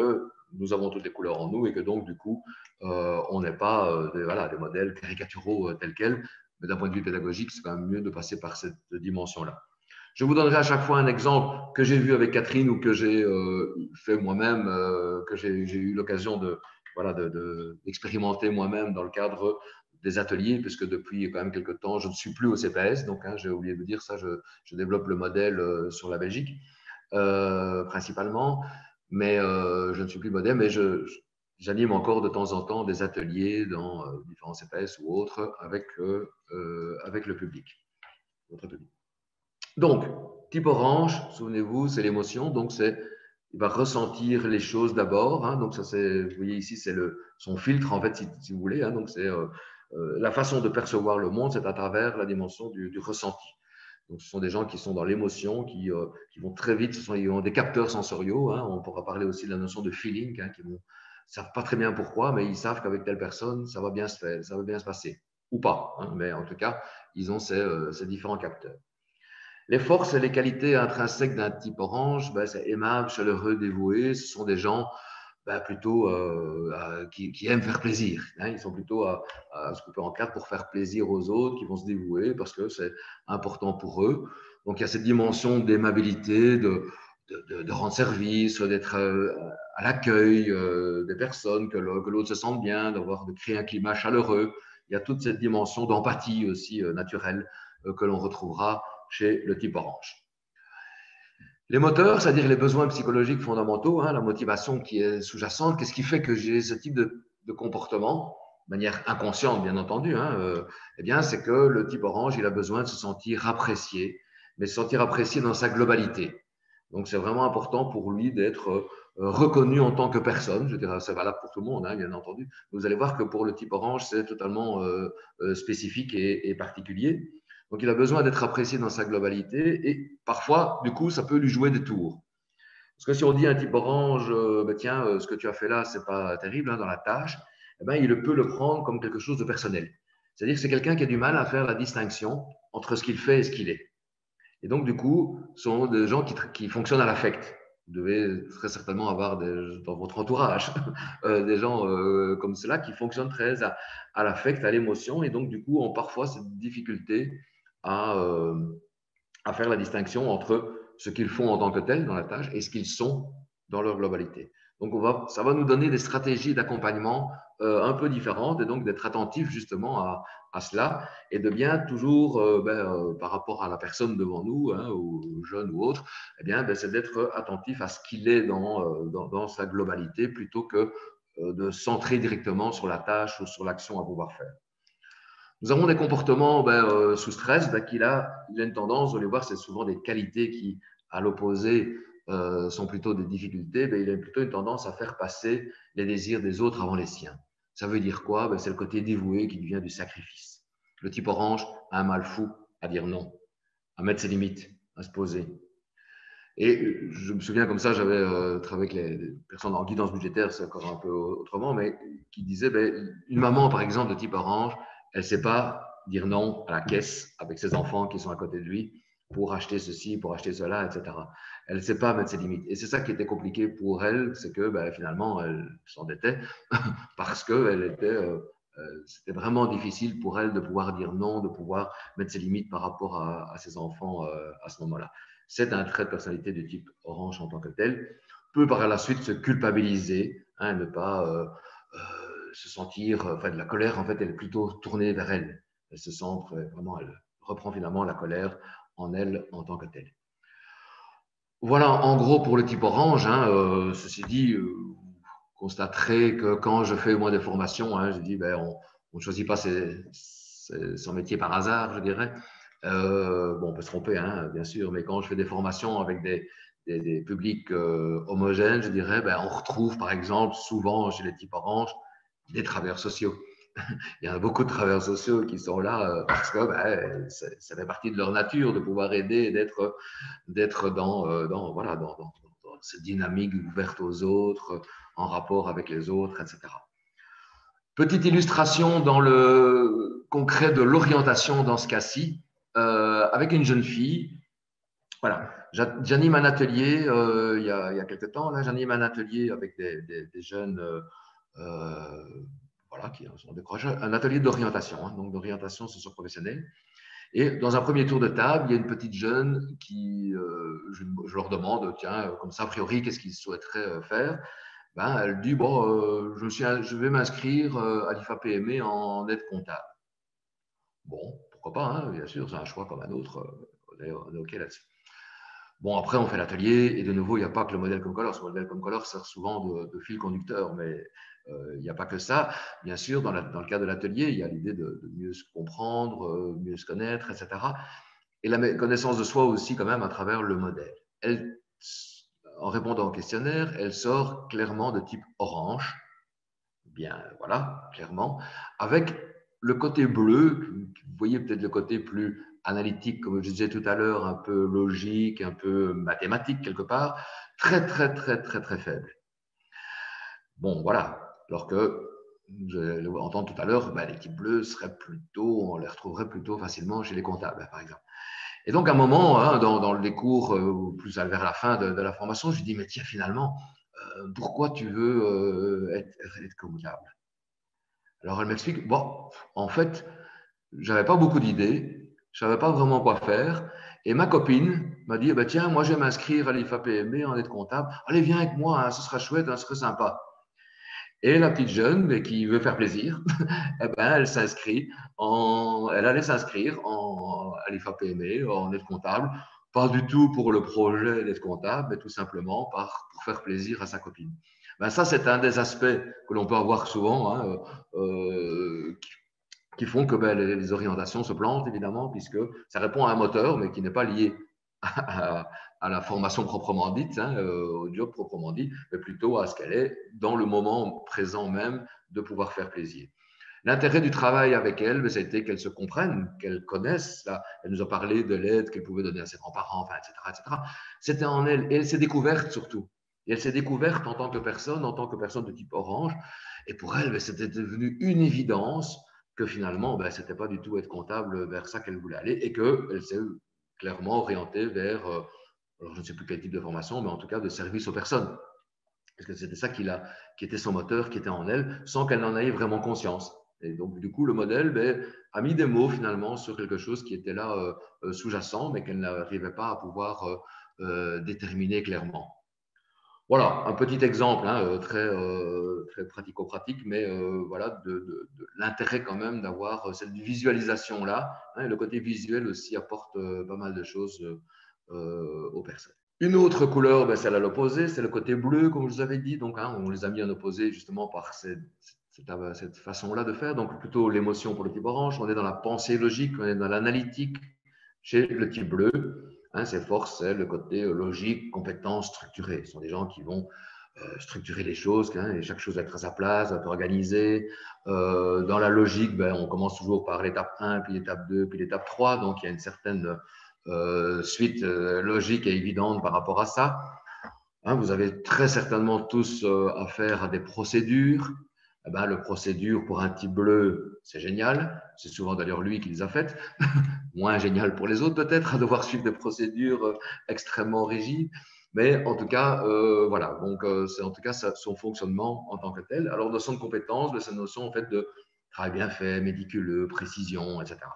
nous avons toutes les couleurs en nous et que donc, du coup, euh, on n'est pas euh, des, voilà, des modèles caricaturaux euh, tels quels, mais d'un point de vue pédagogique, c'est quand même mieux de passer par cette dimension-là. Je vous donnerai à chaque fois un exemple que j'ai vu avec Catherine ou que j'ai euh, fait moi-même, euh, que j'ai eu l'occasion de, voilà, d'expérimenter de, de, moi-même dans le cadre des ateliers, puisque depuis quand même quelques temps, je ne suis plus au C P S, donc hein, j'ai oublié de vous dire ça, je, je développe le modèle euh, sur la Belgique, euh, principalement, mais euh, je ne suis plus modèle, mais je, j'anime encore de temps en temps des ateliers dans euh, différents C P S ou autres avec, euh, euh, avec le public, votre public. Donc, type orange, souvenez-vous, c'est l'émotion, donc c'est, il va ressentir les choses d'abord, hein, donc ça c'est, vous voyez ici, c'est son filtre en fait, si, si vous voulez, hein, donc c'est euh, euh, la façon de percevoir le monde, c'est à travers la dimension du, du ressenti. Donc, ce sont des gens qui sont dans l'émotion, qui, euh, qui vont très vite, ce sont, ils ont des capteurs sensoriaux, hein, on pourra parler aussi de la notion de feeling, hein, qui vont, savent pas très bien pourquoi, mais ils savent qu'avec telle personne, ça va bien se faire, ça va bien se passer, ou pas, hein, mais en tout cas, ils ont ces, euh, ces différents capteurs. Les forces et les qualités intrinsèques d'un type orange, ben, c'est aimable, chaleureux, dévoué. Ce sont des gens ben, plutôt euh, euh, qui, qui aiment faire plaisir. Hein. Ils sont plutôt à, à se couper en quatre pour faire plaisir aux autres, qui vont se dévouer parce que c'est important pour eux. Donc il y a cette dimension d'aimabilité, de, de, de, de rendre service, d'être à l'accueil euh, des personnes, que l'autre se sente bien, d'avoir de créer un climat chaleureux. Il y a toute cette dimension d'empathie aussi euh, naturelle euh, que l'on retrouvera chez le type orange. Les moteurs, c'est-à-dire les besoins psychologiques fondamentaux, hein, la motivation qui est sous-jacente, qu'est-ce qui fait que j'ai ce type de, de comportement, de manière inconsciente bien entendu, hein, euh, eh bien c'est que le type orange, il a besoin de se sentir apprécié, mais se sentir apprécié dans sa globalité. Donc c'est vraiment important pour lui d'être euh, reconnu en tant que personne, je dirais c'est valable pour tout le monde, hein, bien entendu. Vous allez voir que pour le type orange, c'est totalement euh, euh, spécifique et, et particulier. Donc, il a besoin d'être apprécié dans sa globalité et parfois, du coup, ça peut lui jouer des tours. Parce que si on dit à un type orange, euh, ben tiens, euh, ce que tu as fait là, c'est pas terrible hein, dans la tâche, eh ben, il peut le prendre comme quelque chose de personnel. C'est-à-dire que c'est quelqu'un qui a du mal à faire la distinction entre ce qu'il fait et ce qu'il est. Et donc, du coup, ce sont des gens qui, qui fonctionnent à l'affect. Vous devez très certainement avoir des, dans votre entourage euh, des gens euh, comme cela qui fonctionnent très à, à l'affect, à l'émotion, et donc, du coup, ont parfois cette difficulté À, euh, à faire la distinction entre ce qu'ils font en tant que tels dans la tâche et ce qu'ils sont dans leur globalité. Donc, on va, ça va nous donner des stratégies d'accompagnement euh, un peu différentes et donc d'être attentif justement à, à cela et de bien toujours, euh, ben, euh, par rapport à la personne devant nous, hein, ou jeune ou autre, eh bien, ben, c'est d'être attentif à ce qu'il est dans, euh, dans, dans sa globalité plutôt que euh, de centrer directement sur la tâche ou sur l'action à pouvoir faire. Nous avons des comportements ben, euh, sous stress, ben, qu'il a, il a une tendance, vous allez voir, c'est souvent des qualités qui, à l'opposé, euh, sont plutôt des difficultés. Ben, il a plutôt une tendance à faire passer les désirs des autres avant les siens. Ça veut dire quoi? Ben, c'est le côté dévoué qui devient du sacrifice. Le type orange a un mal fou à dire non, à mettre ses limites, à se poser. Et je me souviens comme ça, j'avais euh, travaillé avec les personnes en guidance budgétaire, c'est encore un peu autrement, mais qui disaient, ben, une maman, par exemple, de type orange, elle ne sait pas dire non à la caisse avec ses enfants qui sont à côté de lui pour acheter ceci, pour acheter cela, et cetera. Elle ne sait pas mettre ses limites. Et c'est ça qui était compliqué pour elle, c'est que ben, finalement, elle s'endettait parce que elle était, euh, euh, c'était vraiment difficile pour elle de pouvoir dire non, de pouvoir mettre ses limites par rapport à, à ses enfants euh, à ce moment-là. C'est un trait de personnalité du type orange en tant que tel. Peut par la suite se culpabiliser, hein, ne pas... Euh, euh, se sentir, enfin de la colère, en fait, elle est plutôt tournée vers elle. Elle se centre vraiment, elle reprend finalement la colère en elle en tant que telle. Voilà, en gros, pour le type orange, hein, euh, ceci dit, euh, vous constaterez que quand je fais moi des formations, hein, je dis, ben, on ne choisit pas ses, ses, son métier par hasard, je dirais. Euh, bon, on peut se tromper, hein, bien sûr, mais quand je fais des formations avec des, des, des publics euh, homogènes, je dirais, ben, on retrouve par exemple souvent chez les types orange des travailleurs sociaux. Il y a beaucoup de travailleurs sociaux qui sont là euh, parce que ben, ça fait partie de leur nature de pouvoir aider, d'être d'être dans, euh, dans, voilà, dans, dans, dans cette dynamique ouverte aux autres, en rapport avec les autres, et cetera. Petite illustration dans le concret de l'orientation dans ce cas-ci, euh, avec une jeune fille voilà, j'anime un atelier euh, il, y a, il y a quelques temps. Là, j'anime un atelier avec des, des, des jeunes euh, euh, voilà, qui sont des courageux, un atelier d'orientation, hein, donc d'orientation socio-professionnelle. Et dans un premier tour de table, il y a une petite jeune qui, euh, je, je, leur demande, tiens, comme ça, a priori, qu'est-ce qu'ils souhaiteraient faire? Ben, elle dit, bon, euh, je, suis, je vais m'inscrire à l'I F A P M E en aide comptable. Bon, pourquoi pas, hein, bien sûr, c'est un choix comme un autre, on est, on est OK là-dessus. Bon, après, on fait l'atelier, et de nouveau, il n'y a pas que le modèle Comcolor. Ce modèle Comcolor sert souvent de, de fil conducteur, mais euh, il n'y a pas que ça. Bien sûr, dans, la, dans le cas de l'atelier, il y a l'idée de, de mieux se comprendre, euh, mieux se connaître, et cetera. Et la connaissance de soi aussi, quand même, à travers le modèle. Elle, en répondant au questionnaire, elle sort clairement de type orange. Bien, voilà, clairement. Avec le côté bleu, vous voyez peut-être le côté plus analytique, comme je disais tout à l'heure, un peu logique, un peu mathématique quelque part, très, très, très, très, très faible. Bon, voilà. Alors que, je l'ai entendu tout à l'heure, ben, les types bleus seraient plutôt, on les retrouverait plutôt facilement chez les comptables, par exemple. Et donc, à un moment, hein, dans, dans les cours, euh, plus vers la fin de, de la formation, je lui dis, mais tiens, finalement, euh, pourquoi tu veux euh, être, être comptable? Alors, elle m'explique, bon, en fait, j'avais pas beaucoup d'idées, je savais pas vraiment quoi faire. Et ma copine m'a dit, bah, tiens, moi, je vais m'inscrire à l'I F A P M E en aide comptable. Allez, viens avec moi, hein, ce sera chouette, hein, ce serait sympa. Et la petite jeune, mais qui veut faire plaisir, eh ben, elle s'inscrit, en, elle allait s'inscrire en, à l'I F A P M E en aide comptable, pas du tout pour le projet d'aide comptable, mais tout simplement par, pour faire plaisir à sa copine. Ben, ça, c'est un des aspects que l'on peut avoir souvent, hein, euh, qui, qui font que ben, les, les orientations se plantent, évidemment, puisque ça répond à un moteur, mais qui n'est pas lié à, à la formation proprement dite, hein, au job proprement dit, mais plutôt à ce qu'elle est dans le moment présent même de pouvoir faire plaisir. L'intérêt du travail avec elle, c'était qu'elle se comprenne, qu'elle connaisse. Là, elle nous a parlé de l'aide qu'elle pouvait donner à ses grands-parents, enfin, et cetera, et cetera. C'était en elle, et elle s'est découverte surtout. Et elle s'est découverte en tant que personne, en tant que personne de type orange. Et pour elle, c'était devenu une évidence que finalement, ben, ce n'était pas du tout être comptable vers ça qu'elle voulait aller et qu'elle s'est clairement orientée vers, euh, alors je ne sais plus quel type de formation, mais en tout cas de service aux personnes. Parce que c'était ça qui, a, qui était son moteur, qui était en elle, sans qu'elle n'en ait vraiment conscience. Et donc, du coup, le modèle ben, a mis des mots finalement sur quelque chose qui était là euh, sous-jacent, mais qu'elle n'arrivait pas à pouvoir euh, euh, déterminer clairement. Voilà, un petit exemple hein, très, euh, très pratico-pratique, mais euh, voilà, de, de, de l'intérêt quand même d'avoir cette visualisation-là. Hein, et le côté visuel aussi apporte euh, pas mal de choses euh, aux personnes. Une autre couleur, ben, celle à l'opposé, c'est le côté bleu, comme je vous avais dit. Donc, hein, on les a mis en opposé justement par cette, cette, cette façon-là de faire. Donc, plutôt l'émotion pour le type orange. On est dans la pensée logique, on est dans l'analytique chez le type bleu. Hein, ses forces, c'est le côté logique, compétence, structuré. Ce sont des gens qui vont euh, structurer les choses, hein, et chaque chose va être à sa place, va être organisée. Euh, dans la logique, ben, on commence toujours par l'étape un, puis l'étape deux, puis l'étape trois. Donc, il y a une certaine Euh, suite euh, logique et évidente par rapport à ça. Hein, vous avez très certainement tous euh, affaire à des procédures. Eh ben, le procédure pour un type bleu, c'est génial. C'est souvent d'ailleurs lui qui les a faites. Moins génial pour les autres peut-être, à devoir suivre des procédures euh, extrêmement rigides. Mais en tout cas, euh, voilà. Donc, euh, c'est en tout cas ça, son fonctionnement en tant que tel. Alors, notion de compétence, c'est une notion en fait de travail bien fait, méticuleux, précision, et cetera.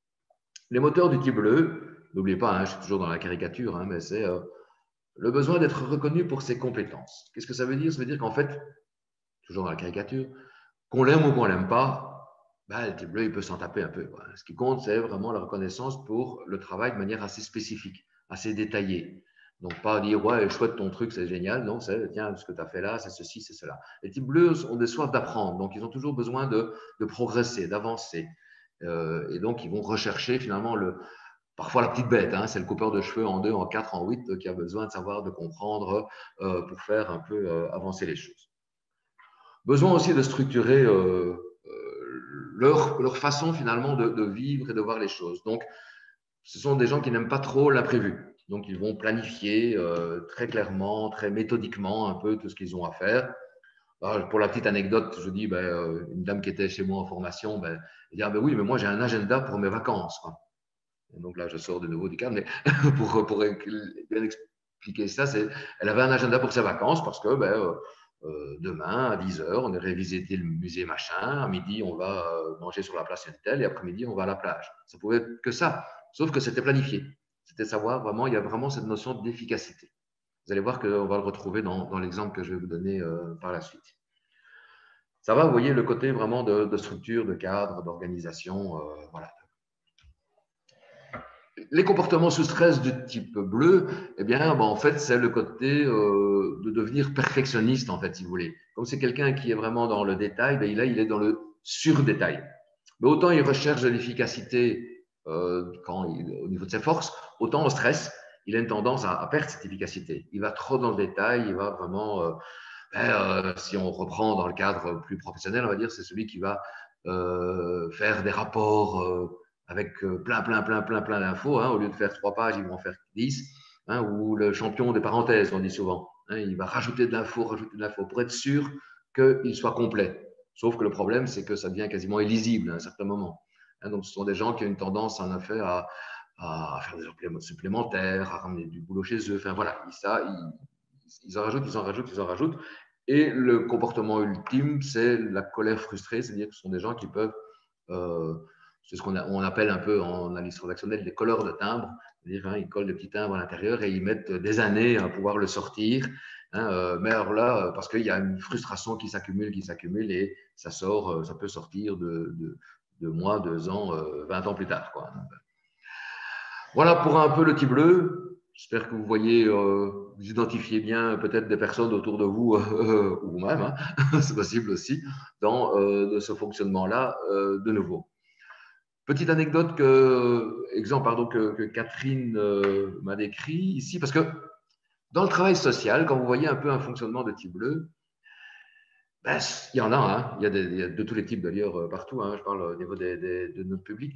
Les moteurs du type bleu, n'oubliez pas, hein, je suis toujours dans la caricature, hein, mais c'est euh, le besoin d'être reconnu pour ses compétences. Qu'est-ce que ça veut dire? Ça veut dire qu'en fait, toujours dans la caricature, qu'on l'aime ou qu'on ne l'aime pas, ben, le type bleu, il peut s'en taper un peu. Quoi. Ce qui compte, c'est vraiment la reconnaissance pour le travail de manière assez spécifique, assez détaillée. Donc, pas dire, ouais, chouette ton truc, c'est génial. Non, c'est, tiens, ce que tu as fait là, c'est ceci, c'est cela. Les types bleus ont des soifs d'apprendre, donc ils ont toujours besoin de, de progresser, d'avancer. Euh, et donc, ils vont rechercher finalement le, parfois la petite bête, hein, c'est le coupeur de cheveux en deux, en quatre, en huit euh, qui a besoin de savoir, de comprendre euh, pour faire un peu euh, avancer les choses. Besoin aussi de structurer euh, euh, leur, leur façon finalement de, de vivre et de voir les choses. Donc, ce sont des gens qui n'aiment pas trop l'imprévu. Donc, ils vont planifier euh, très clairement, très méthodiquement un peu tout ce qu'ils ont à faire. Alors, pour la petite anecdote, je dis, ben, euh, une dame qui était chez moi en formation, ben, elle dit, ah, ben oui, mais moi j'ai un agenda pour mes vacances. Quoi. Et donc là, je sors de nouveau du cadre, mais pour, pour bien expliquer ça, c'est, elle avait un agenda pour ses vacances parce que ben, euh, euh, demain, à dix heures, on irait visiter le musée machin, à midi, on va euh, manger sur la place Untel, et après-midi, on va à la plage. Ça pouvait être que ça, sauf que c'était planifié. C'était savoir vraiment, il y a vraiment cette notion d'efficacité. Vous allez voir qu'on va le retrouver dans, dans l'exemple que je vais vous donner euh, par la suite. Ça va, vous voyez, le côté vraiment de, de structure, de cadre, d'organisation, euh, voilà. Les comportements sous stress du type bleu, eh bien, bon, en fait, c'est le côté euh, de devenir perfectionniste, en fait, si vous voulez. Comme c'est quelqu'un qui est vraiment dans le détail, ben, là, il est dans le sur-détail. Mais autant il recherche de l'efficacité euh, quand il, au niveau de ses forces, autant au stress, il a une tendance à, à perdre cette efficacité. Il va trop dans le détail, il va vraiment… Euh, ben, euh, si on reprend dans le cadre plus professionnel, on va dire, c'est celui qui va euh, faire des rapports euh, avec plein, plein, plein, plein, plein d'infos. Hein. Au lieu de faire trois pages, ils vont en faire dix. Hein, ou le champion des parenthèses, on dit souvent. Hein, il va rajouter de l'info, rajouter de l'info pour être sûr qu'il soit complet. Sauf que le problème, c'est que ça devient quasiment illisible à un certain moment. Hein, donc, ce sont des gens qui ont une tendance, en effet, à, à faire des supplémentaires, à ramener du boulot chez eux. Enfin, voilà, ça, ils, ils en rajoutent, ils en rajoutent, ils en rajoutent. Et le comportement ultime, c'est la colère frustrée, c'est-à-dire que ce sont des gens qui peuvent, euh, c'est ce qu'on on appelle un peu en analyse transactionnelle des colleurs de timbres, c'est-à-dire hein, ils collent des petits timbres à l'intérieur et ils mettent des années à pouvoir le sortir. Hein, euh, mais alors là, parce qu'il y a une frustration qui s'accumule, qui s'accumule et ça sort, ça peut sortir de, de, de mois, deux ans, euh, vingt ans plus tard, quoi. Voilà pour un peu le type bleu. J'espère que vous voyez, euh, vous identifiez bien peut-être des personnes autour de vous, euh, ou vous-même, hein, c'est possible aussi, dans euh, de ce fonctionnement-là euh, de nouveau. Petite anecdote, que, exemple pardon, que, que Catherine euh, m'a décrit ici, parce que dans le travail social, quand vous voyez un peu un fonctionnement de type bleu, ben, il y en a, hein, il y a, des, il y a de tous les types d'ailleurs partout, hein, je parle au niveau des, des, de notre public.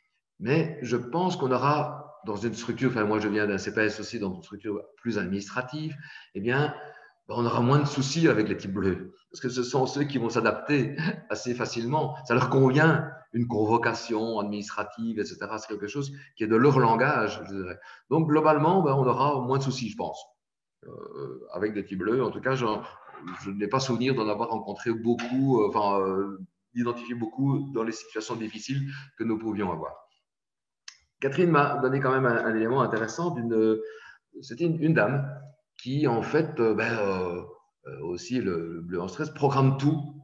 Mais je pense qu'on aura, dans une structure, enfin moi je viens d'un C P S aussi, dans une structure plus administrative, eh bien, on aura moins de soucis avec les types bleus. Parce que ce sont ceux qui vont s'adapter assez facilement. Ça leur convient, une convocation administrative, et cetera. C'est quelque chose qui est de leur langage, je dirais. Donc, globalement, ben, on aura moins de soucis, je pense, euh, avec des types bleus. En tout cas, je, je n'ai pas souvenir d'en avoir rencontré beaucoup, euh, enfin, euh, d'identifier beaucoup dans les situations difficiles que nous pouvions avoir. Catherine m'a donné quand même un, un élément intéressant. D'une, c'était une, une dame qui, en fait, ben, euh, aussi, le, le bleu en stress, programme tout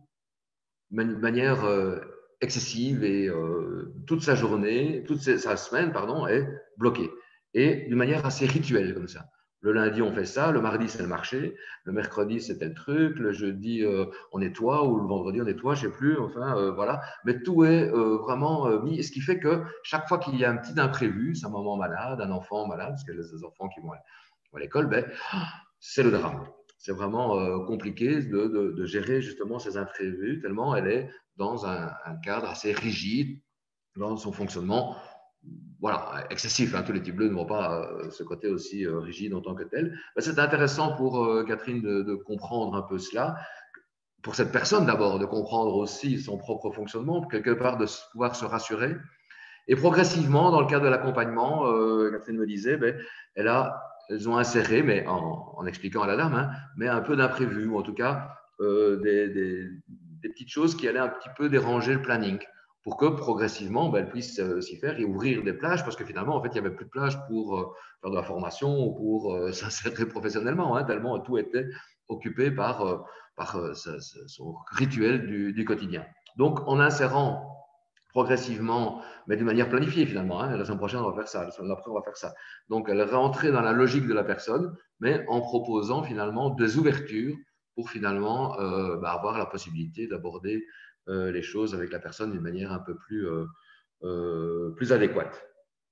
de manière euh, excessive et euh, toute sa journée, toute sa semaine, pardon, est bloquée. Et d'une manière assez rituelle, comme ça. Le lundi, on fait ça, le mardi, c'est le marché, le mercredi, c'est tel truc, le jeudi, euh, on nettoie, ou le vendredi, on nettoie, je ne sais plus, enfin, euh, voilà. Mais tout est euh, vraiment euh, mis, et ce qui fait que chaque fois qu'il y a un petit imprévu, sa maman malade, un enfant malade, parce que les enfants qui vont à, vont à l'école, ben, c'est le drame. C'est vraiment euh, compliqué de, de, de gérer justement ces imprévus, tellement elle est dans un, un cadre assez rigide dans son fonctionnement. Voilà, excessif. Hein, tous les types bleus n'ont pas euh, ce côté aussi euh, rigide en tant que tel. Ben, c'est intéressant pour euh, Catherine de, de comprendre un peu cela. Pour cette personne d'abord, de comprendre aussi son propre fonctionnement, quelque part de pouvoir se rassurer. Et progressivement, dans le cadre de l'accompagnement, euh, Catherine me disait, ben, elle a, elles ont inséré, mais en, en expliquant à la dame, hein, mais un peu d'imprévu, ou en tout cas euh, des, des, des petites choses qui allaient un petit peu déranger le planning, pour que progressivement, ben, elle puisse euh, s'y faire et ouvrir des plages, parce que finalement, en fait, il n'y avait plus de plage pour euh, faire de la formation ou pour euh, s'insérer professionnellement, hein, tellement tout était occupé par, euh, par euh, ce, ce, son rituel du, du quotidien. Donc, en insérant progressivement, mais d'une manière planifiée finalement. Hein. La semaine prochaine, on va faire ça. La semaine d'après, on va faire ça. Donc, elle est rentrée dans la logique de la personne, mais en proposant finalement des ouvertures pour finalement euh, bah, avoir la possibilité d'aborder euh, les choses avec la personne d'une manière un peu plus, euh, euh, plus adéquate.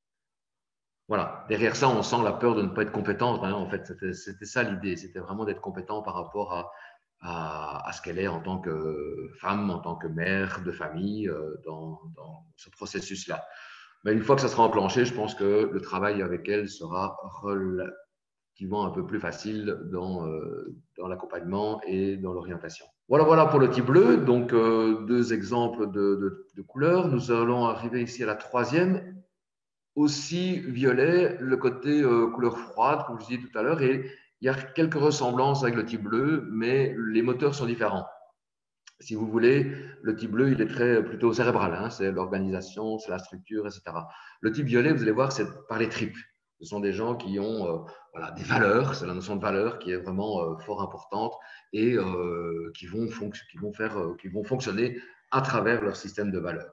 Voilà. Derrière ça, on sent la peur de ne pas être compétente. Hein. En fait, c'était, c'était ça l'idée. C'était vraiment d'être compétent par rapport à, À, à ce qu'elle est en tant que femme, en tant que mère de famille euh, dans, dans ce processus-là. Mais une fois que ça sera enclenché, je pense que le travail avec elle sera relativement un peu plus facile dans, euh, dans l'accompagnement et dans l'orientation. Voilà, voilà pour le type bleu. Donc, euh, deux exemples de, de, de couleurs. Nous allons arriver ici à la troisième. aussi violet, le côté euh, couleur froide, comme je disais tout à l'heure, et il y a quelques ressemblances avec le type bleu, mais les moteurs sont différents. Si vous voulez, le type bleu, il est très plutôt cérébral, hein, c'est l'organisation, c'est la structure, et cetera. Le type violet, vous allez voir, c'est par les tripes. Ce sont des gens qui ont euh, voilà, des valeurs, c'est la notion de valeur qui est vraiment euh, fort importante et euh, qui, vont qui, vont faire, euh, qui vont fonctionner à travers leur système de valeurs.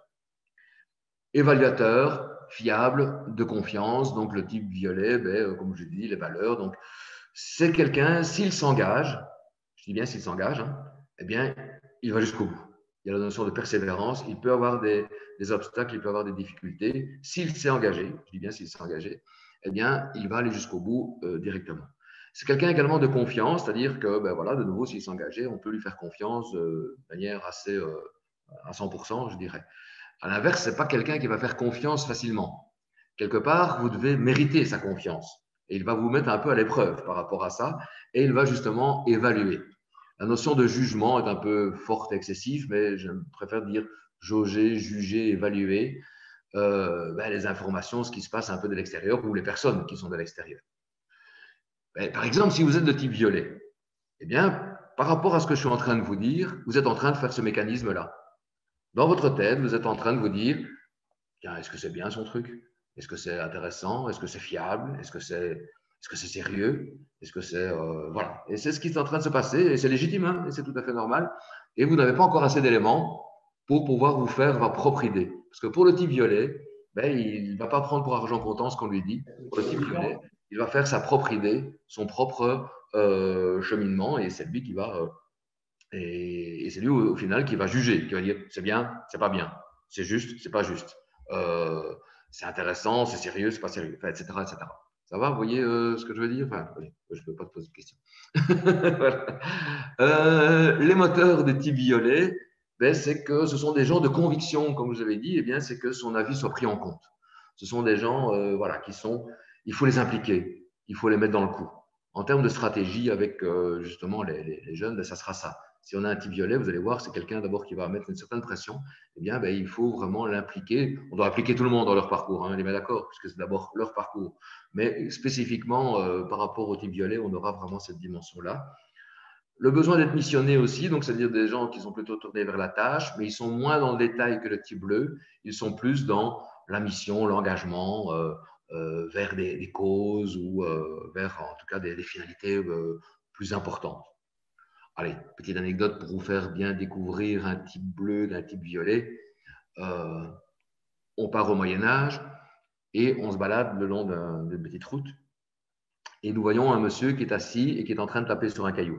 Évaluateur, fiable, de confiance, donc le type violet, ben, comme je dis, les valeurs. Donc, c'est quelqu'un, s'il s'engage, je dis bien s'il s'engage, hein, eh bien, il va jusqu'au bout. Il y a la notion de persévérance, il peut avoir des, des obstacles, il peut avoir des difficultés. S'il s'est engagé, je dis bien s'il s'est engagé, eh bien, il va aller jusqu'au bout euh, directement. C'est quelqu'un également de confiance, c'est-à-dire que, ben voilà, de nouveau, s'il s'est engagé, on peut lui faire confiance euh, de manière assez euh, à cent pour cent, je dirais. À l'inverse, ce n'est pas quelqu'un qui va faire confiance facilement. Quelque part, vous devez mériter sa confiance. Et il va vous mettre un peu à l'épreuve par rapport à ça, et il va justement évaluer. La notion de jugement est un peu forte et excessive, mais je préfère dire jauger, juger, évaluer euh, ben, les informations, ce qui se passe un peu de l'extérieur ou les personnes qui sont de l'extérieur. Ben, par exemple, si vous êtes de type violet, eh bien, par rapport à ce que je suis en train de vous dire, vous êtes en train de faire ce mécanisme-là. Dans votre tête, vous êtes en train de vous dire, est-ce que c'est bien son truc? Est-ce que c'est intéressant? Est-ce que c'est fiable? Est-ce que c'est est-ce que c'est sérieux? Est-ce que c'est… Euh, voilà. Et c'est ce qui est en train de se passer, et c'est légitime, hein, et c'est tout à fait normal. Et vous n'avez pas encore assez d'éléments pour pouvoir vous faire votre propre idée. Parce que pour le type violet, ben, il ne va pas prendre pour argent comptant ce qu'on lui dit. Pour le type violet, il va faire sa propre idée, son propre euh, cheminement, et c'est lui qui va… Euh, et, et c'est lui au, au final qui va juger, qui va dire c'est bien, c'est pas bien, c'est juste, c'est pas juste, euh, c'est intéressant, c'est sérieux, c'est pas sérieux, enfin, et cetera, et cetera. Ça va, vous voyez euh, ce que je veux dire? Enfin, allez, je ne peux pas te poser de questions. Voilà. euh, les moteurs de type violet, ben, c'est que ce sont des gens de conviction, comme vous avez dit, et bien c'est que son avis soit pris en compte. Ce sont des gens, euh, voilà, qui sont, il faut les impliquer, il faut les mettre dans le coup. En termes de stratégie avec euh, justement les, les, les jeunes, ben, ça sera ça. Si on a un type violet, vous allez voir, c'est quelqu'un d'abord qui va mettre une certaine pression. Eh bien, ben, il faut vraiment l'impliquer. On doit impliquer tout le monde dans leur parcours, hein, on est bien d'accord, puisque c'est d'abord leur parcours. Mais spécifiquement, euh, par rapport au type violet, on aura vraiment cette dimension-là. Le besoin d'être missionné aussi, donc c'est-à-dire des gens qui sont plutôt tournés vers la tâche, mais ils sont moins dans le détail que le type bleu. Ils sont plus dans la mission, l'engagement, euh, euh, vers des, des causes ou euh, vers en tout cas des, des finalités euh, plus importantes. Allez, petite anecdote pour vous faire bien découvrir un type bleu d'un type violet. Euh, on part au Moyen-Âge et on se balade le long d'une petite route et nous voyons un monsieur qui est assis et qui est en train de taper sur un caillou.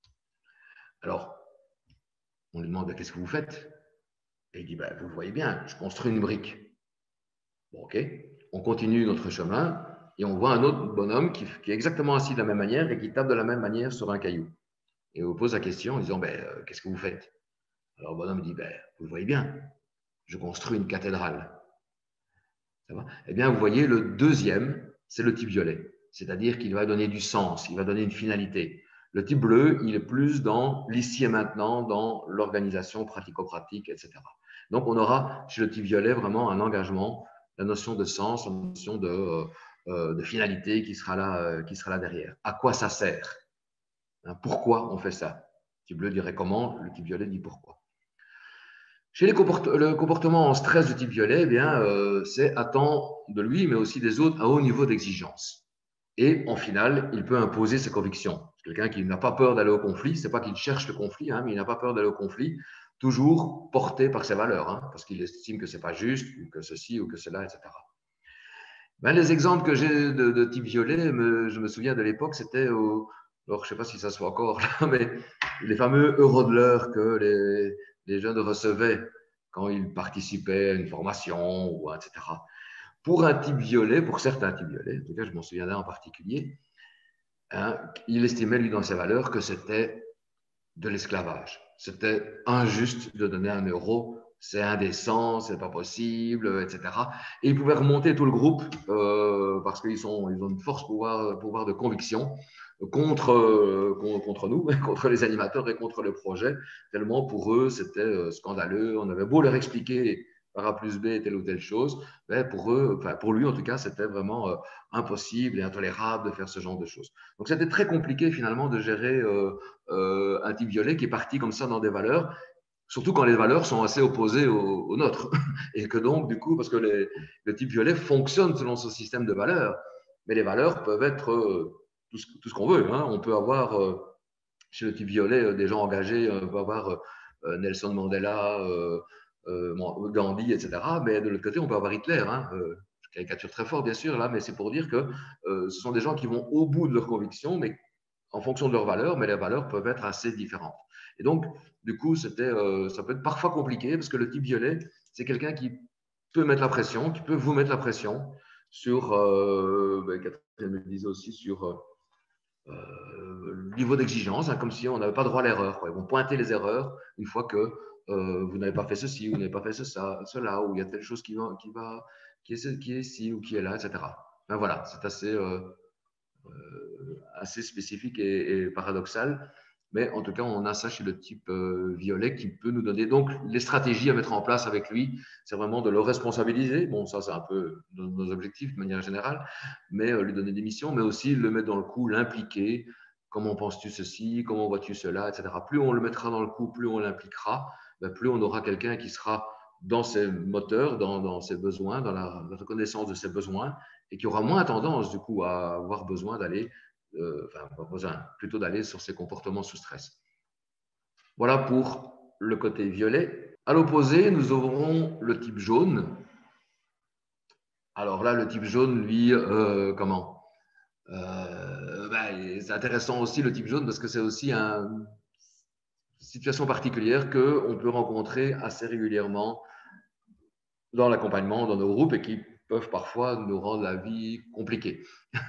Alors, on lui demande, qu'est-ce que vous faites? Et il dit, ben, vous voyez bien, je construis une brique. Bon, ok. On continue notre chemin et on voit un autre bonhomme qui, qui est exactement assis de la même manière et qui tape de la même manière sur un caillou. Et on vous pose la question en disant, ben, euh, qu'est-ce que vous faites? Alors le bonhomme dit, ben, vous le voyez bien, je construis une cathédrale. Ça va? Eh bien, vous voyez, le deuxième, c'est le type violet. C'est-à-dire qu'il va donner du sens, il va donner une finalité. Le type bleu, il est plus dans l'ici et maintenant, dans l'organisation pratico-pratique, et cetera. Donc, on aura chez le type violet vraiment un engagement, la notion de sens, la notion de, euh, de finalité qui sera, là, euh, qui sera là derrière. À quoi ça sert? Hein, pourquoi on fait ça? Le type bleu dirait comment, le type violet dit pourquoi. Chez les comport le comportement en stress de type violet, eh bien, euh, c'est attend de lui, mais aussi des autres, un haut niveau d'exigence. Et en final, il peut imposer ses convictions. Quelqu'un qui n'a pas peur d'aller au conflit, c'est pas qu'il cherche le conflit, hein, mais il n'a pas peur d'aller au conflit, toujours porté par ses valeurs, hein, parce qu'il estime que c'est pas juste, ou que ceci, ou que cela, et cetera. Ben, les exemples que j'ai de, de type violet, me, je me souviens de l'époque, c'était au, alors je sais pas si ça se fait encore là, mais les fameux Eurodeleurs que les, les jeunes recevaient quand ils participaient à une formation, ou et cetera. Pour un type violet, pour certains types violets, en tout cas je m'en souviens d'un en particulier, hein, il estimait lui dans ses valeurs que c'était de l'esclavage. C'était injuste de donner un euro, c'est indécent, c'est pas possible, et cetera. Et il pouvait remonter tout le groupe euh, parce qu'ils sont, ils ont une force pouvoir, pouvoir de conviction contre, euh, contre nous, contre les animateurs et contre le projet, tellement pour eux c'était scandaleux. On avait beau leur expliquer par A plus B telle ou telle chose, ben pour eux, enfin pour lui en tout cas, c'était vraiment euh, impossible et intolérable de faire ce genre de choses. Donc c'était très compliqué finalement de gérer euh, euh, un type violet qui est parti comme ça dans des valeurs, surtout quand les valeurs sont assez opposées aux, aux nôtres. Et que donc, du coup, parce que les, le type violet fonctionne selon ce système de valeurs, mais les valeurs peuvent être euh, tout ce, tout ce qu'on veut. Hein. On peut avoir, euh, chez le type violet, euh, des gens engagés, euh, on peut avoir euh, Nelson Mandela, euh, euh, Gandhi, et cetera. Mais de l'autre côté, on peut avoir Hitler. Hein. Euh, je caricature très fort, bien sûr, là, mais c'est pour dire que euh, ce sont des gens qui vont au bout de leurs convictions, mais en fonction de leurs valeurs, mais les valeurs peuvent être assez différentes. Et donc, du coup, c'était, euh, ça peut être parfois compliqué parce que le type violet, c'est quelqu'un qui peut mettre la pression, qui peut vous mettre la pression sur, euh, ben, Catherine me disait aussi, sur euh, le niveau d'exigence, hein, comme si on n'avait pas droit à l'erreur. Ils vont pointer les erreurs une fois que euh, vous n'avez pas fait ceci, vous n'avez pas fait ce, ça, cela, ou il y a telle chose qui va, qui va, qui est, qui est ici ou qui est là, et cetera. Ben voilà, c'est assez, euh, euh, assez spécifique et, et paradoxal. Mais en tout cas, on a ça chez le type euh, violet qui peut nous donner. Donc, les stratégies à mettre en place avec lui, c'est vraiment de le responsabiliser. Bon, ça, c'est un peu nos, nos objectifs de manière générale, mais euh, lui donner des missions, mais aussi le mettre dans le coup, l'impliquer. Comment penses-tu ceci? Comment vois-tu cela? Etc. Plus on le mettra dans le coup, plus on l'impliquera, ben, plus on aura quelqu'un qui sera dans ses moteurs, dans, dans ses besoins, dans la, la reconnaissance de ses besoins, et qui aura moins tendance, du coup, à avoir besoin d'aller Euh, enfin, pas besoin, plutôt d'aller sur ces comportements sous stress. Voilà pour le côté violet. À l'opposé, nous aurons le type jaune. Alors là, le type jaune, lui, euh, comment euh, ben, c'est intéressant aussi le type jaune parce que c'est aussi une situation particulière qu'on peut rencontrer assez régulièrement dans l'accompagnement, dans nos groupes et qui peuvent parfois nous rendre la vie compliquée.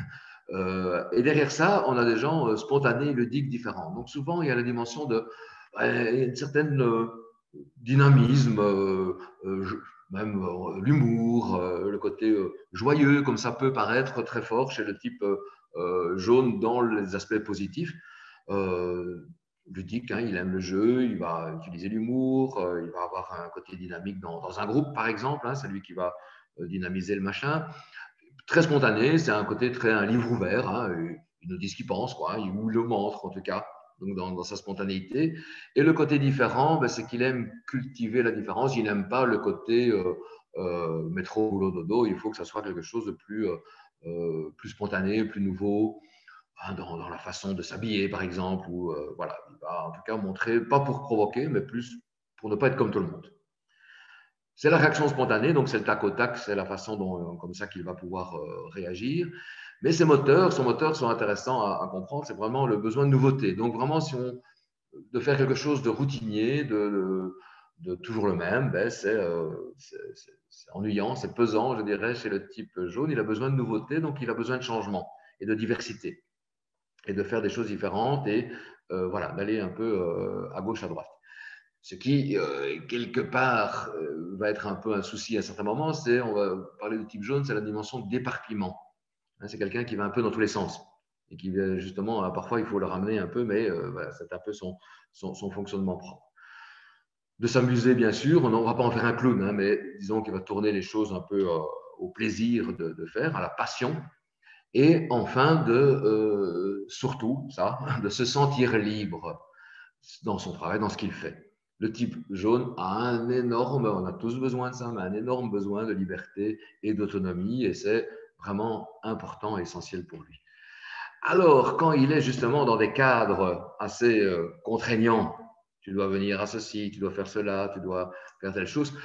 Euh, et derrière ça, on a des gens euh, spontanés, ludiques, différents. Donc souvent, il y a la dimension de euh, une certaine euh, dynamisme, euh, euh, même euh, l'humour, euh, le côté euh, joyeux, comme ça peut paraître très fort chez le type euh, jaune dans les aspects positifs. Euh, ludique, hein, il aime le jeu, il va utiliser l'humour, euh, il va avoir un côté dynamique dans, dans un groupe, par exemple, hein, c'est lui qui va euh, dynamiser le machin. Très spontané, c'est un côté très un livre ouvert, hein, il nous dit ce qu'il pense, quoi, il nous le montre en tout cas, donc dans, dans sa spontanéité. Et le côté différent, ben, c'est qu'il aime cultiver la différence, il n'aime pas le côté euh, euh, métro, boulot, dodo, il faut que ça soit quelque chose de plus, euh, plus spontané, plus nouveau, hein, dans, dans la façon de s'habiller par exemple, ou euh, voilà, il va en tout cas montrer, pas pour provoquer, mais plus pour ne pas être comme tout le monde. C'est la réaction spontanée, donc c'est le tac au tac, c'est la façon dont, comme ça qu'il va pouvoir euh, réagir. Mais ses moteurs, son moteur sont intéressants à, à comprendre, c'est vraiment le besoin de nouveauté. Donc vraiment, si on de faire quelque chose de routinier, de, de, de toujours le même, ben c'est euh, ennuyant, c'est pesant, je dirais, chez le type jaune. Il a besoin de nouveauté, donc il a besoin de changement et de diversité et de faire des choses différentes et euh, voilà, d'aller un peu euh, à gauche, à droite. Ce qui, euh, quelque part, euh, va être un peu un souci à certains moments, c'est, on va parler du type jaune, c'est la dimension d'éparpillement. Hein, c'est quelqu'un qui va un peu dans tous les sens et qui, justement, parfois, il faut le ramener un peu, mais euh, voilà, c'est un peu son, son, son fonctionnement propre. De s'amuser, bien sûr, on ne va pas en faire un clown, hein, mais disons qu'il va tourner les choses un peu euh, au plaisir de, de faire, à la passion. Et enfin, de, euh, surtout, ça, de se sentir libre dans son travail, dans ce qu'il fait. Le type jaune a un énorme, on a tous besoin de ça, mais un énorme besoin de liberté et d'autonomie, et c'est vraiment important et essentiel pour lui. Alors, quand il est justement dans des cadres assez euh, contraignants, tu dois venir à ceci, tu dois faire cela, tu dois faire telle chose,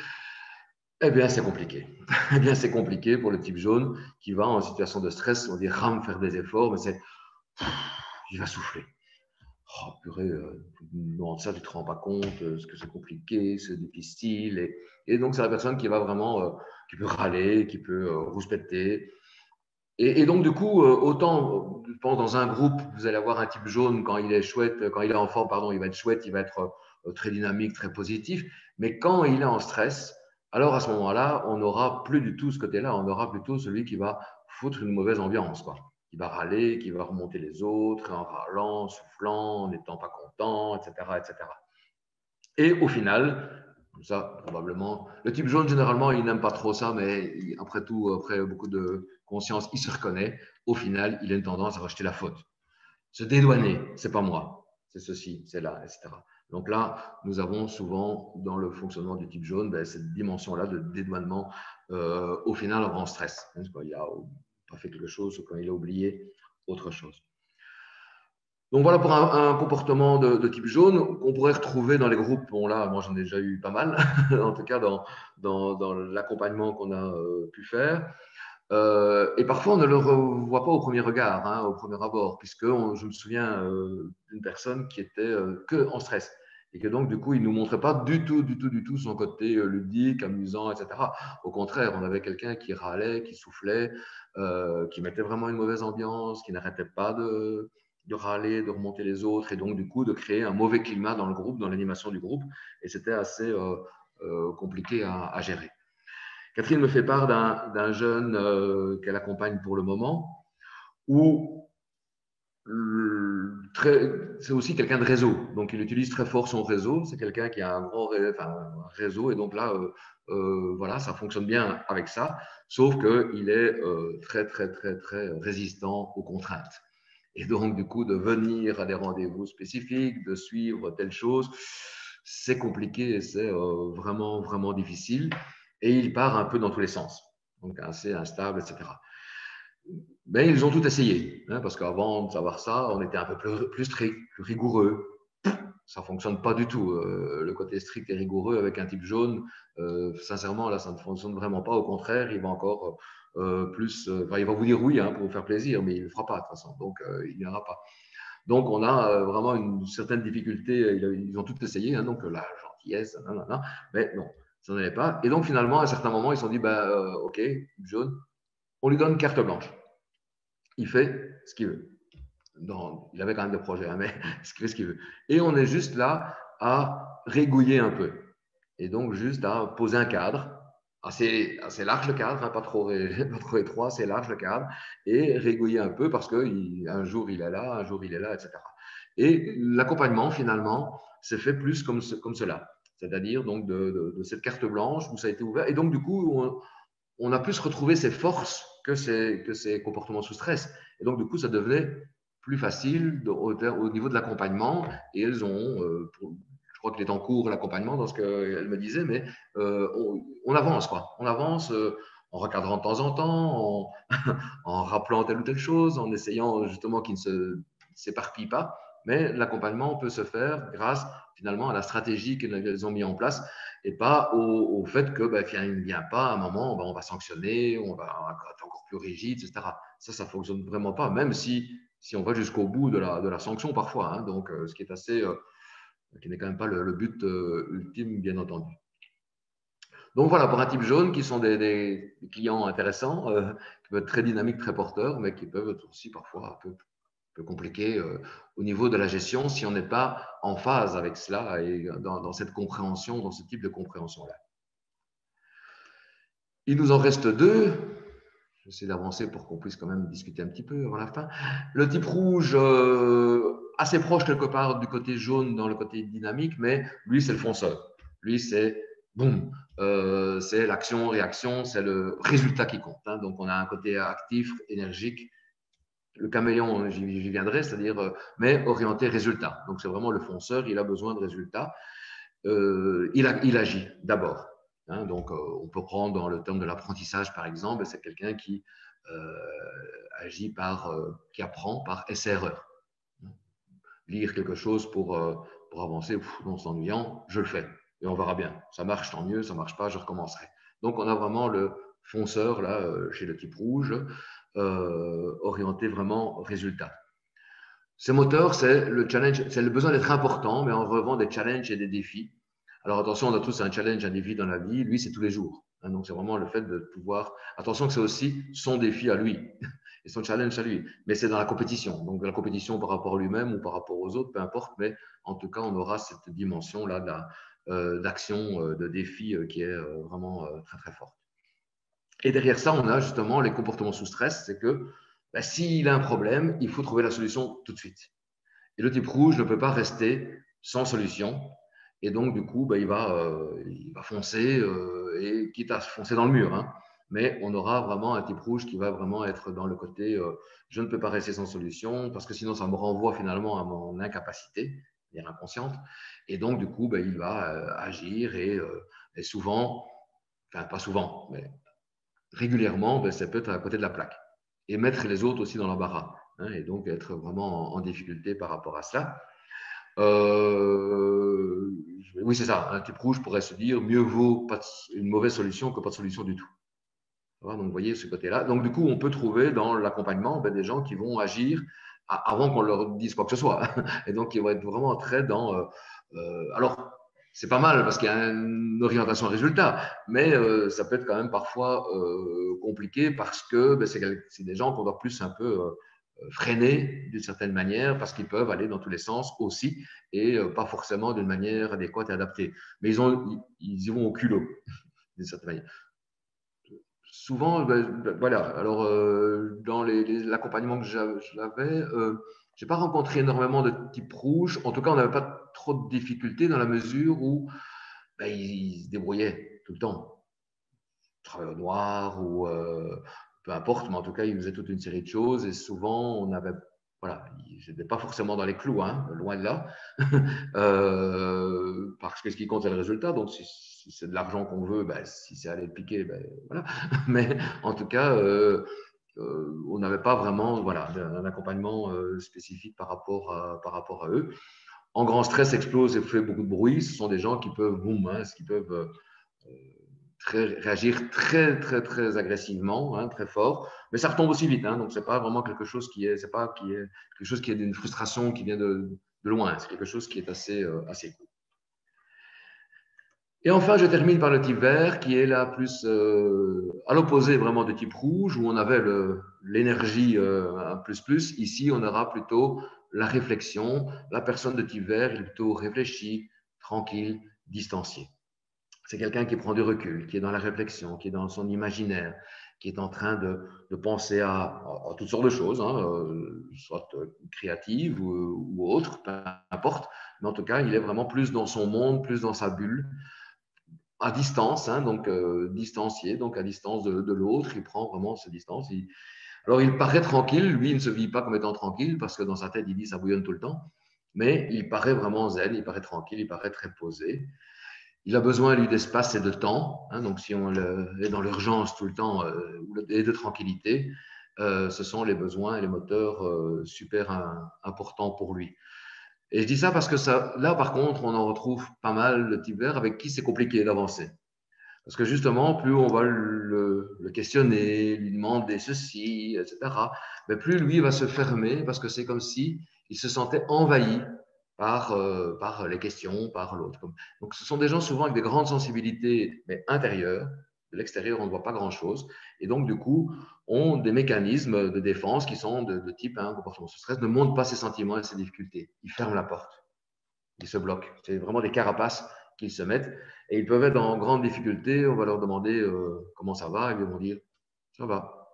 eh bien, c'est compliqué. Eh bien, c'est compliqué pour le type jaune qui va en situation de stress, on dit rame, faire des efforts, mais c'est, il va souffler. Oh, purée, euh, non, ça, tu ne te rends pas compte, euh, ce que c'est compliqué, c'est difficile. Et, et donc, c'est la personne qui va vraiment, euh, qui peut râler, qui peut euh, rouspéter. Et, et donc, du coup, euh, autant, je pense, dans un groupe, vous allez avoir un type jaune quand il est chouette, quand il est en forme, pardon, il va être chouette, il va être euh, très dynamique, très positif. Mais quand il est en stress, alors à ce moment-là, on n'aura plus du tout ce côté-là, on aura plutôt celui qui va foutre une mauvaise ambiance, quoi. Qui va râler, qui va remonter les autres, en râlant, en soufflant, en n'étant pas content, et cetera, et cetera. Et au final, Ça, probablement. Le type jaune, généralement, il n'aime pas trop ça, mais après tout, après beaucoup de conscience, il se reconnaît. Au final, il a une tendance à rejeter la faute. Se dédouaner, c'est pas moi, c'est ceci, c'est là, et cetera. Donc là, nous avons souvent, dans le fonctionnement du type jaune, ben, cette dimension-là de dédouanement, euh, au final, en stress. Hein, quand il n'a pas fait quelque chose ou quand il a oublié autre chose. Donc voilà pour un, un comportement de, de type jaune qu'on pourrait retrouver dans les groupes. Bon là, moi j'en ai déjà eu pas mal, en tout cas dans, dans, dans l'accompagnement qu'on a euh, pu faire. Euh, et parfois on ne le revoit pas au premier regard, hein, au premier abord, puisque on, je me souviens euh, d'une personne qui était euh, que en stress. Et que donc, du coup, il ne nous montrait pas du tout, du tout, du tout son côté euh, ludique, amusant, et cetera. Au contraire, on avait quelqu'un qui râlait, qui soufflait, euh, qui mettait vraiment une mauvaise ambiance, qui n'arrêtait pas de, de râler, de remonter les autres, et donc, du coup, de créer un mauvais climat dans le groupe, dans l'animation du groupe. Et c'était assez euh, euh, compliqué à, à gérer. Catherine me fait part d'un jeune euh, qu'elle accompagne pour le moment, où c'est aussi quelqu'un de réseau. Donc, il utilise très fort son réseau. C'est quelqu'un qui a un grand ré, enfin, un réseau. Et donc là, euh, euh, voilà, ça fonctionne bien avec ça. Sauf qu'il est euh, très, très, très, très résistant aux contraintes. Et donc, du coup, de venir à des rendez-vous spécifiques, de suivre telle chose, c'est compliqué et c'est euh, vraiment, vraiment difficile. Et il part un peu dans tous les sens. Donc, assez instable, et cetera. Mais ils ont tout essayé, hein, parce qu'avant de savoir ça, on était un peu plus, plus strict, plus rigoureux. Ça ne fonctionne pas du tout. Euh, le côté strict et rigoureux avec un type jaune, euh, sincèrement, là, ça ne fonctionne vraiment pas. Au contraire, il va encore euh, plus. Euh, enfin, il va vous dire oui hein, pour vous faire plaisir, mais il ne le fera pas de toute façon. Donc, euh, il n'y viendra pas. Donc, on a euh, vraiment une certaine difficulté. Ils ont tout essayé, hein, donc la gentillesse, nan, nan, nan, mais non, ça n'allait pas. Et donc, finalement, à un certain moment, ils se sont dit bah, euh, OK, type jaune, on lui donne carte blanche. Il fait ce qu'il veut. Non, il avait quand même des projets, hein, mais il fait ce qu'il veut. Et on est juste là à régouiller un peu. Et donc, juste à poser un cadre, assez, assez large le cadre, hein, pas, trop, pas trop étroit, c'est large le cadre, et régouiller un peu parce qu'un jour il est là, un jour il est là, et cetera. Et l'accompagnement, finalement, s'est fait plus comme, ce, comme cela. C'est-à-dire donc de, de, de cette carte blanche où ça a été ouvert. Et donc, du coup, on, on a plus retrouvé ses forces que ses, que ses comportements sous stress. Et donc, du coup, ça devenait plus facile de, au, au niveau de l'accompagnement. Et elles ont, euh, pour, je crois qu'il est en cours l'accompagnement dans ce qu'elle me disait, mais euh, on, on avance, quoi. On avance euh, en recadrant de temps en temps, en, en rappelant telle ou telle chose, en essayant justement qu'il ne se, s'éparpille pas. Mais l'accompagnement peut se faire grâce finalement à la stratégie qu'elles ont mis en place et pas au, au fait que ben, il ne vient pas à un moment, ben, on va sanctionner, on va, on va être encore plus rigide, et cetera. Ça, ça ne fonctionne vraiment pas, même si, si on va jusqu'au bout de la, de la sanction parfois. Hein, donc, euh, ce qui est assez, euh, qui n'est quand même pas le, le but euh, ultime, bien entendu. Donc voilà, pour un type jaune, qui sont des, des, des clients intéressants, euh, qui peuvent être très dynamiques, très porteurs, mais qui peuvent être aussi parfois un peu peu compliqué euh, au niveau de la gestion si on n'est pas en phase avec cela et dans, dans cette compréhension, dans ce type de compréhension-là. Il nous en reste deux. J'essaie d'avancer pour qu'on puisse quand même discuter un petit peu avant la fin. Le type rouge, euh, assez proche quelque part du côté jaune dans le côté dynamique, mais lui, c'est le fonceur. Lui, c'est boum, euh, c'est l'action, réaction, c'est le résultat qui compte. Hein. Donc, on a un côté actif, énergique. Le caméléon, j'y viendrai, c'est-à-dire, mais orienté résultat. Donc, c'est vraiment le fonceur, il a besoin de résultats. Euh, il, a, il agit d'abord. Hein, donc, euh, on peut prendre dans le terme de l'apprentissage, par exemple, c'est quelqu'un qui euh, agit par, euh, qui apprend par essai-erreur. Lire quelque chose pour, euh, pour avancer, pff, non, c'est ennuyant, je le fais. Et on verra bien. Ça marche, tant mieux, ça ne marche pas, je recommencerai. Donc, on a vraiment le fonceur, là, chez le type rouge, Euh, orienté vraiment résultat. Ce moteur, c'est le challenge, c'est le besoin d'être important, mais en revend des challenges et des défis. Alors attention, on a tous un challenge, un défi dans la vie. Lui, c'est tous les jours. Hein, donc c'est vraiment le fait de pouvoir. Attention que c'est aussi son défi à lui et son challenge à lui. Mais c'est dans la compétition. Donc la compétition par rapport à lui-même ou par rapport aux autres, peu importe. Mais en tout cas, on aura cette dimension-là d'action, euh, de défi euh, qui est euh, vraiment euh, très très forte. Et derrière ça, on a justement les comportements sous stress, c'est que bah, s'il a un problème, il faut trouver la solution tout de suite. Et le type rouge ne peut pas rester sans solution. Et donc, du coup, ben, il, va, euh, il va foncer, euh, et quitte à se foncer dans le mur. Hein. Mais on aura vraiment un type rouge qui va vraiment être dans le côté euh, je ne peux pas rester sans solution parce que sinon ça me renvoie finalement à mon incapacité, c'est-à-dire inconsciente. Et donc, du coup, ben, il va euh, agir et, euh, et souvent, enfin pas souvent, mais régulièrement, ben, ça peut être à côté de la plaque et mettre les autres aussi dans l'embarras. Hein, et donc être vraiment en, en difficulté par rapport à cela. Euh, oui, c'est ça. Un type rouge pourrait se dire mieux vaut pas de, une mauvaise solution que pas de solution du tout. Donc, vous voyez ce côté-là. Donc, du coup, on peut trouver dans l'accompagnement ben, des gens qui vont agir à, avant qu'on leur dise quoi que ce soit. Et donc, ils vont être vraiment très dans. Euh, euh, alors, c'est pas mal parce qu'il y a une orientation à résultat, mais euh, ça peut être quand même parfois euh, compliqué parce que ben, c'est des gens qu'on doit plus un peu euh, freiner d'une certaine manière parce qu'ils peuvent aller dans tous les sens aussi et euh, pas forcément d'une manière adéquate et adaptée. Mais ils, ont, ils, ils y vont au culot d'une certaine manière. Souvent, ben, voilà. Alors, euh, dans l'accompagnement que j'avais, euh, je n'ai pas rencontré énormément de types rouges. En tout cas, on n'avait pas trop de difficultés dans la mesure où ben, ils, ils se débrouillaient tout le temps. Travail au noir ou euh, peu importe, mais en tout cas, ils faisaient toute une série de choses et souvent, on avait. Voilà, je n'étais pas forcément dans les clous, hein, loin de là, euh, parce que ce qui compte, c'est le résultat. Donc, si, si c'est de l'argent qu'on veut, ben, si c'est aller le piquer, ben, voilà. Mais en tout cas, euh, euh, on n'avait pas vraiment voilà, un accompagnement euh, spécifique par rapport, à, par rapport à eux. En grand stress, explose et fait beaucoup de bruit. Ce sont des gens qui peuvent, boum, hein, qui peuvent euh, très, réagir très, très, très agressivement, hein, très fort. Mais ça retombe aussi vite. Hein, donc, ce n'est pas vraiment quelque chose qui est, c'est pas qui est quelque chose qui est d'une frustration qui vient de, de loin. C'est quelque chose qui est assez, euh, assez court. Et enfin, je termine par le type vert, qui est là plus euh, à l'opposé vraiment du type rouge, où on avait l'énergie euh, un plus plus. Ici, on aura plutôt la réflexion. La personne de type vert est plutôt réfléchie, tranquille, distanciée. C'est quelqu'un qui prend du recul, qui est dans la réflexion, qui est dans son imaginaire, qui est en train de, de penser à, à, à toutes sortes de choses, hein, euh, soit créatives ou, ou autres, peu importe. Mais en tout cas, il est vraiment plus dans son monde, plus dans sa bulle, à distance, hein, donc euh, distancié, donc à distance de, de l'autre. Il prend vraiment cette distance. Il... Alors, il paraît tranquille. Lui, il ne se vit pas comme étant tranquille parce que dans sa tête, il dit ça bouillonne tout le temps. Mais il paraît vraiment zen, il paraît tranquille, il paraît très posé. Il a besoin, lui, d'espace et de temps. Hein, donc, si on le, est dans l'urgence tout le temps euh, et de tranquillité, euh, ce sont les besoins et les moteurs euh, super un, importants pour lui. Et je dis ça parce que ça, là, par contre, on en retrouve pas mal de types verts avec qui c'est compliqué d'avancer. Parce que justement, plus on va le, le questionner, lui demander ceci, et cetera, mais plus lui va se fermer parce que c'est comme si il se sentait envahi par, euh, par les questions, par l'autre. Donc, ce sont des gens souvent avec des grandes sensibilités, mais intérieures. De l'extérieur, on ne voit pas grand-chose. Et donc, du coup, ont des mécanismes de défense qui sont de, de type hein, comportement sous stress, ne montrent pas ses sentiments et ses difficultés. Ils ferment la porte. Ils se bloquent. C'est vraiment des carapaces qu'ils se mettent. Et ils peuvent être en grande difficulté. On va leur demander euh, comment ça va. Ils vont dire ça va.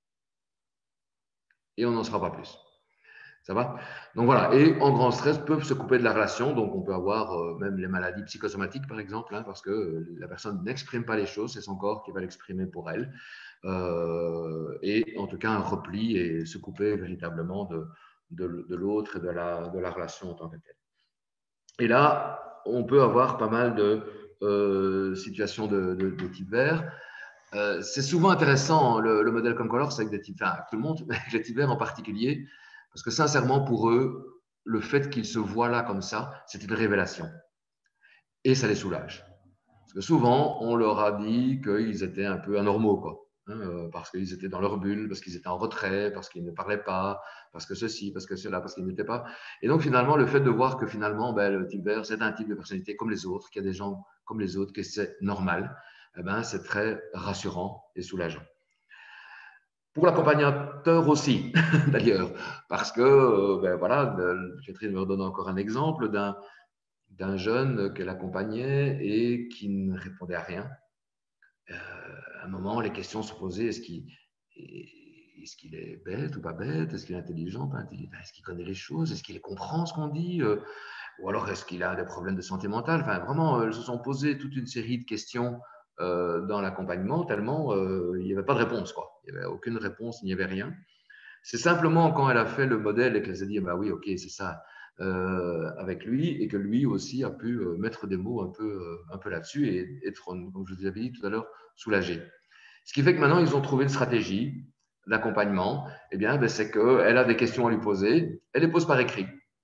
Et on n'en saura pas plus. Ça va? Donc voilà. Et en grand stress, peuvent se couper de la relation. Donc on peut avoir euh, même les maladies psychosomatiques, par exemple, hein, parce que euh, la personne n'exprime pas les choses. C'est son corps qui va l'exprimer pour elle. Euh, et en tout cas, un repli et se couper véritablement de, de, de l'autre et de la, de la relation en tant que telle. Et là, on peut avoir pas mal de euh, situations de, de, de type vert. Euh, c'est souvent intéressant, le, le modèle comme Color, c'est avec des types, enfin, tout le monde, mais les types verts en particulier, parce que sincèrement, pour eux, le fait qu'ils se voient là comme ça, c'est une révélation. Et ça les soulage. Parce que souvent, on leur a dit qu'ils étaient un peu anormaux, quoi. Hein, parce qu'ils étaient dans leur bulle, parce qu'ils étaient en retrait, parce qu'ils ne parlaient pas, parce que ceci, parce que cela, parce qu'ils n'étaient pas. Et donc, finalement, le fait de voir que finalement, ben, le type vert, c'est un type de personnalité comme les autres, qu'il y a des gens comme les autres, que c'est normal, eh ben, c'est très rassurant et soulageant. Pour l'accompagnateur aussi, d'ailleurs, parce que, ben, voilà, Catherine me redonne encore un exemple d'un d'un jeune qu'elle accompagnait et qui ne répondait à rien. Euh, à un moment, les questions se posaient, est-ce qu'il est, qu'il est bête ou pas bête? Est-ce qu'il est intelligent, pas intelligent? Est-ce qu'il connaît les choses? Est-ce qu'il comprend ce qu'on dit? Ou alors, est-ce qu'il a des problèmes de santé mentale? Enfin, vraiment, ils se sont posés toute une série de questions euh, dans l'accompagnement, tellement euh, il n'y avait pas de réponse, quoi. Il n'y avait aucune réponse, il n'y avait rien. C'est simplement quand elle a fait le modèle et qu'elle s'est dit, bah oui, ok, c'est ça, euh, avec lui, et que lui aussi a pu euh, mettre des mots un peu, euh, un peu là-dessus et être, comme je vous avais dit tout à l'heure, soulagé. Ce qui fait que maintenant, ils ont trouvé une stratégie d'accompagnement. Eh bien, ben, c'est qu'elle a des questions à lui poser, elle les pose par écrit.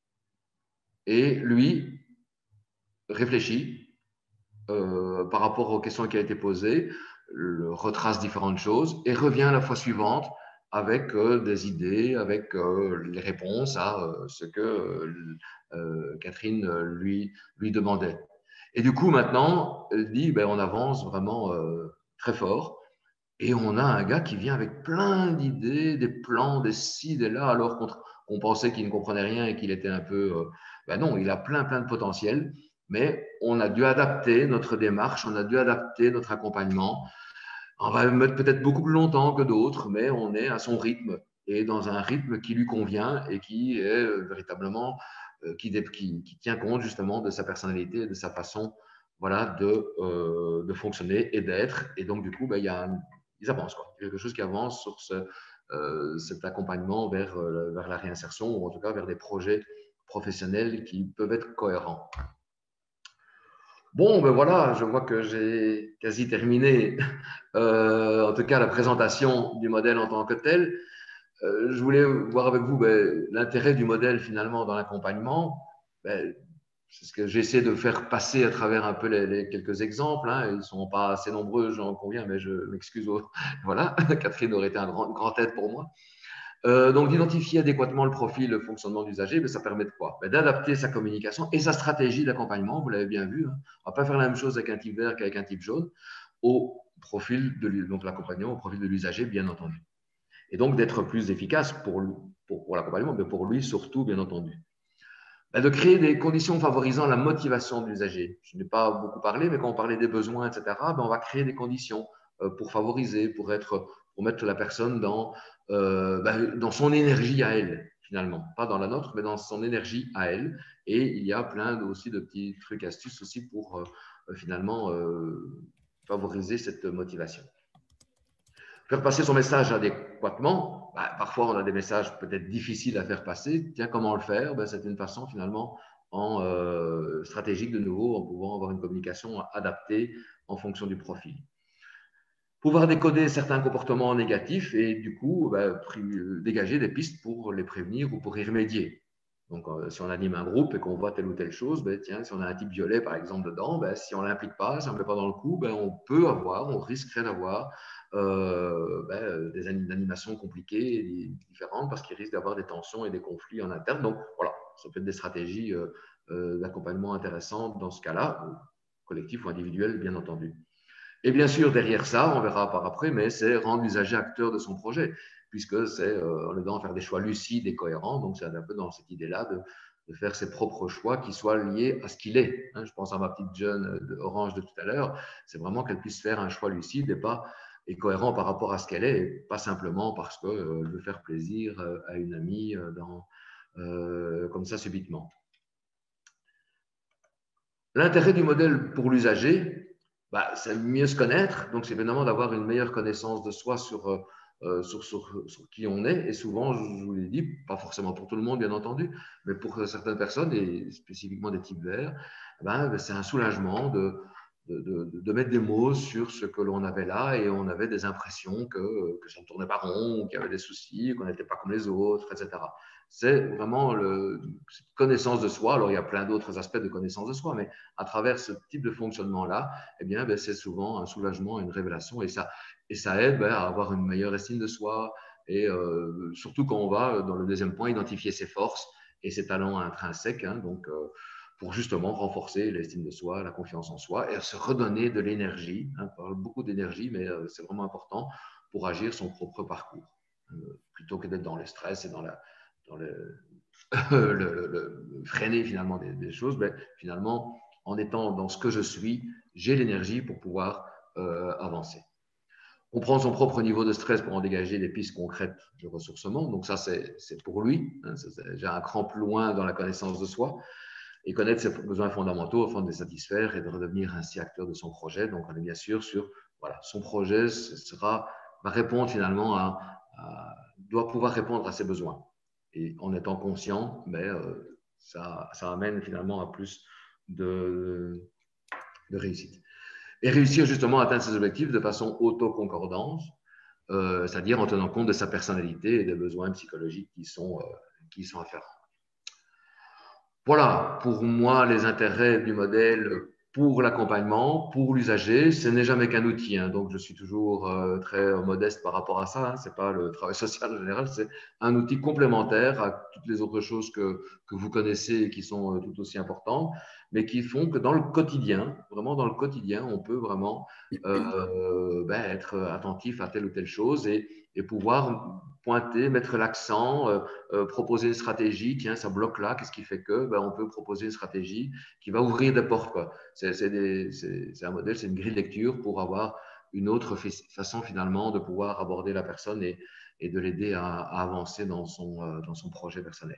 Et lui réfléchit euh, par rapport aux questions qui ont été posées, le, retrace différentes choses et revient la fois suivante avec euh, des idées, avec euh, les réponses à euh, ce que euh, Catherine lui, lui demandait. Et du coup, maintenant, elle dit, ben, on avance vraiment euh, très fort. Et on a un gars qui vient avec plein d'idées, des plans, des ci, des là, alors qu'on qu pensait qu'il ne comprenait rien et qu'il était un peu… Euh, ben non, il a plein, plein de potentiel, mais on a dû adapter notre démarche, on a dû adapter notre accompagnement. On va mettre peut-être beaucoup plus longtemps que d'autres, mais on est à son rythme et dans un rythme qui lui convient et qui est euh, véritablement, euh, qui, qui, qui tient compte justement de sa personnalité, de sa façon voilà, de, euh, de fonctionner et d'être. Et donc, du coup, ben, il y a un, ils avancent, quoi. Quelque chose qui avance sur ce, euh, cet accompagnement vers, euh, vers la réinsertion ou en tout cas vers des projets professionnels qui peuvent être cohérents. Bon, ben voilà, je vois que j'ai quasi terminé, euh, en tout cas la présentation du modèle en tant que tel. Euh, je voulais voir avec vous ben, l'intérêt du modèle finalement dans l'accompagnement. Ben, c'est ce que j'essaie de faire passer à travers un peu les, les quelques exemples. Hein. Ils ne sont pas assez nombreux, j'en conviens, mais je m'excuse. Voilà, Catherine aurait été un grand, grand aide pour moi. Euh, donc, d'identifier adéquatement le profil, le fonctionnement d'usager, ben, ça permet de quoi? Ben, d'adapter sa communication et sa stratégie d'accompagnement. Vous l'avez bien vu. Hein. On ne va pas faire la même chose avec un type vert qu'avec un type jaune, au profil de donc l'accompagnement, au profil de l'usager, bien entendu. Et donc, d'être plus efficace pour, pour, pour l'accompagnement, mais pour lui surtout, bien entendu. Ben, de créer des conditions favorisant la motivation de l'usager. Je n'ai pas beaucoup parlé, mais quand on parlait des besoins, et cetera, ben, on va créer des conditions euh, pour favoriser, pour, être, pour mettre la personne dans, euh, ben, dans son énergie à elle, finalement. Pas dans la nôtre, mais dans son énergie à elle. Et il y a plein de, aussi de petits trucs, astuces aussi pour euh, finalement euh, favoriser cette motivation. Faire passer son message adéquatement, bah, parfois on a des messages peut-être difficiles à faire passer. Tiens, comment le faire? Ben, c'est une façon finalement en euh, stratégique de nouveau, en pouvant avoir une communication adaptée en fonction du profil. Pouvoir décoder certains comportements négatifs et du coup ben, dégager des pistes pour les prévenir ou pour y remédier. Donc, euh, si on anime un groupe et qu'on voit telle ou telle chose, ben, tiens, si on a un type violet, par exemple, dedans, ben, si on ne l'implique pas, si on ne le met pas dans le coup, ben, on peut avoir, on risquerait d'avoir euh, ben, des animations compliquées et différentes parce qu'il risque d'avoir des tensions et des conflits en interne. Donc, voilà, ça peut être des stratégies euh, euh, d'accompagnement intéressantes dans ce cas-là, collectif ou individuel, bien entendu. Et bien sûr, derrière ça, on verra par après, mais c'est rendre l'usager acteur de son projet, puisque c'est euh, on est dans faire des choix lucides et cohérents. Donc, c'est un peu dans cette idée-là de, de faire ses propres choix qui soient liés à ce qu'il est. Hein, je pense à ma petite jeune de Orange de tout à l'heure. C'est vraiment qu'elle puisse faire un choix lucide et pas et cohérent par rapport à ce qu'elle est, et pas simplement parce qu'elle euh, veut faire plaisir euh, à une amie euh, dans, euh, comme ça subitement. L'intérêt du modèle pour l'usager, bah, c'est mieux se connaître. Donc, c'est évidemment d'avoir une meilleure connaissance de soi sur, euh, sur, sur, sur qui on est. Et souvent, je vous l'ai dit, pas forcément pour tout le monde, bien entendu, mais pour certaines personnes, et spécifiquement des types verts, ben, c'est un soulagement de, de, de, de mettre des mots sur ce que l'on avait là. Et on avait des impressions que, que ça ne tournait pas rond, qu'il y avait des soucis, qu'on n'était pas comme les autres, et cetera. C'est vraiment le, cette connaissance de soi. Alors, il y a plein d'autres aspects de connaissance de soi, mais à travers ce type de fonctionnement-là, eh bien, ben, c'est souvent un soulagement, une révélation, et ça, et ça aide ben, à avoir une meilleure estime de soi, et euh, surtout quand on va, dans le deuxième point, identifier ses forces et ses talents intrinsèques, hein, donc euh, pour justement renforcer l'estime de soi, la confiance en soi, et se redonner de l'énergie. Hein, on parle beaucoup d'énergie, mais euh, c'est vraiment important pour agir son propre parcours, euh, plutôt que d'être dans le stress et dans la dans le, le, le, le freiner finalement des, des choses, mais finalement, en étant dans ce que je suis, j'ai l'énergie pour pouvoir euh, avancer. On prend son propre niveau de stress pour en dégager des pistes concrètes de ressourcement. Donc ça, c'est pour lui. Hein, j'ai un cran plus loin dans la connaissance de soi. et connaître ses besoins fondamentaux afin de les satisfaire et de redevenir ainsi acteur de son projet. Donc, on est bien sûr sur, voilà, son projet sera, va répondre finalement à, à doit pouvoir répondre à ses besoins. Et en étant conscient, ben, euh, ça, ça amène finalement à plus de, de réussite. Et réussir justement à atteindre ses objectifs de façon autoconcordante, euh, c'est-à-dire en tenant compte de sa personnalité et des besoins psychologiques qui sont, euh, qui sont afférents. Voilà, pour moi, les intérêts du modèle pour l'accompagnement, pour l'usager, ce n'est jamais qu'un outil. Hein, donc, je suis toujours euh, très modeste par rapport à ça. Hein, ce n'est pas le travail social en général, c'est un outil complémentaire à toutes les autres choses que, que vous connaissez et qui sont euh, tout aussi importantes, mais qui font que dans le quotidien, vraiment dans le quotidien, on peut vraiment euh, ben, être attentif à telle ou telle chose et, et pouvoir pointer, mettre l'accent, euh, euh, proposer une stratégie. Tiens, ça bloque là, qu'est-ce qui fait que ben, on peut proposer une stratégie qui va ouvrir des portes, quoi. C'est un modèle, c'est une grille de lecture pour avoir une autre façon finalement de pouvoir aborder la personne et, et de l'aider à, à avancer dans son, euh, dans son projet personnel.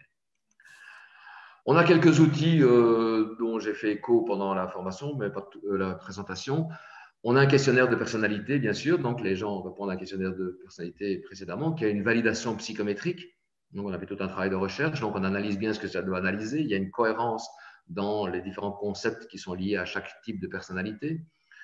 On a quelques outils euh, dont j'ai fait écho pendant la formation, mais pas euh, la présentation. On a un questionnaire de personnalité, bien sûr, donc les gens répondent à un questionnaire de personnalité précédemment, qui a une validation psychométrique. Donc, on a fait tout un travail de recherche, donc on analyse bien ce que ça doit analyser. Il y a une cohérence dans les différents concepts qui sont liés à chaque type de personnalité.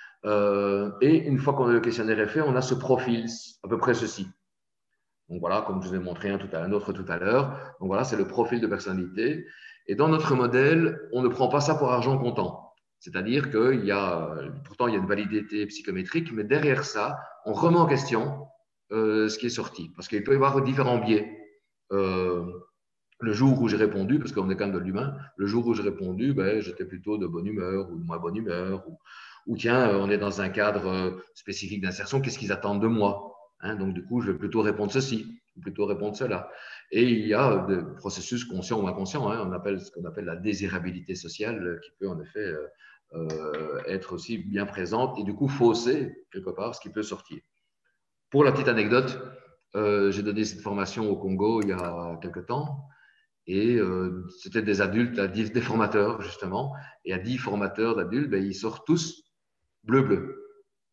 Euh, et une fois que le questionnaire est fait, on a ce profil, à peu près ceci. Donc voilà, comme je vous ai montré un, tout à, un autre tout à l'heure. Donc voilà, c'est le profil de personnalité. Et dans notre modèle, on ne prend pas ça pour argent comptant. C'est-à-dire qu'il y a, pourtant il y a une validité psychométrique, mais derrière ça, on remet en question euh, ce qui est sorti. Parce qu'il peut y avoir différents biais. Euh, le jour où j'ai répondu, parce qu'on est quand même de l'humain, le jour où j'ai répondu, ben, j'étais plutôt de bonne humeur ou de moins bonne humeur. Ou, ou tiens, on est dans un cadre spécifique d'insertion, qu'est-ce qu'ils attendent de moi, hein? Donc du coup, je vais plutôt répondre ceci, ou plutôt répondre cela. Et il y a des processus conscients ou inconscients, hein? On appelle ce qu'on appelle la désirabilité sociale, qui peut en effet euh, être aussi bien présente et du coup fausser quelque part ce qui peut sortir. Pour la petite anecdote, euh, j'ai donné cette formation au Congo il y a quelque temps. Et euh, c'était des adultes, des formateurs justement, et à dix formateurs d'adultes, ben, ils sortent tous bleu-bleu.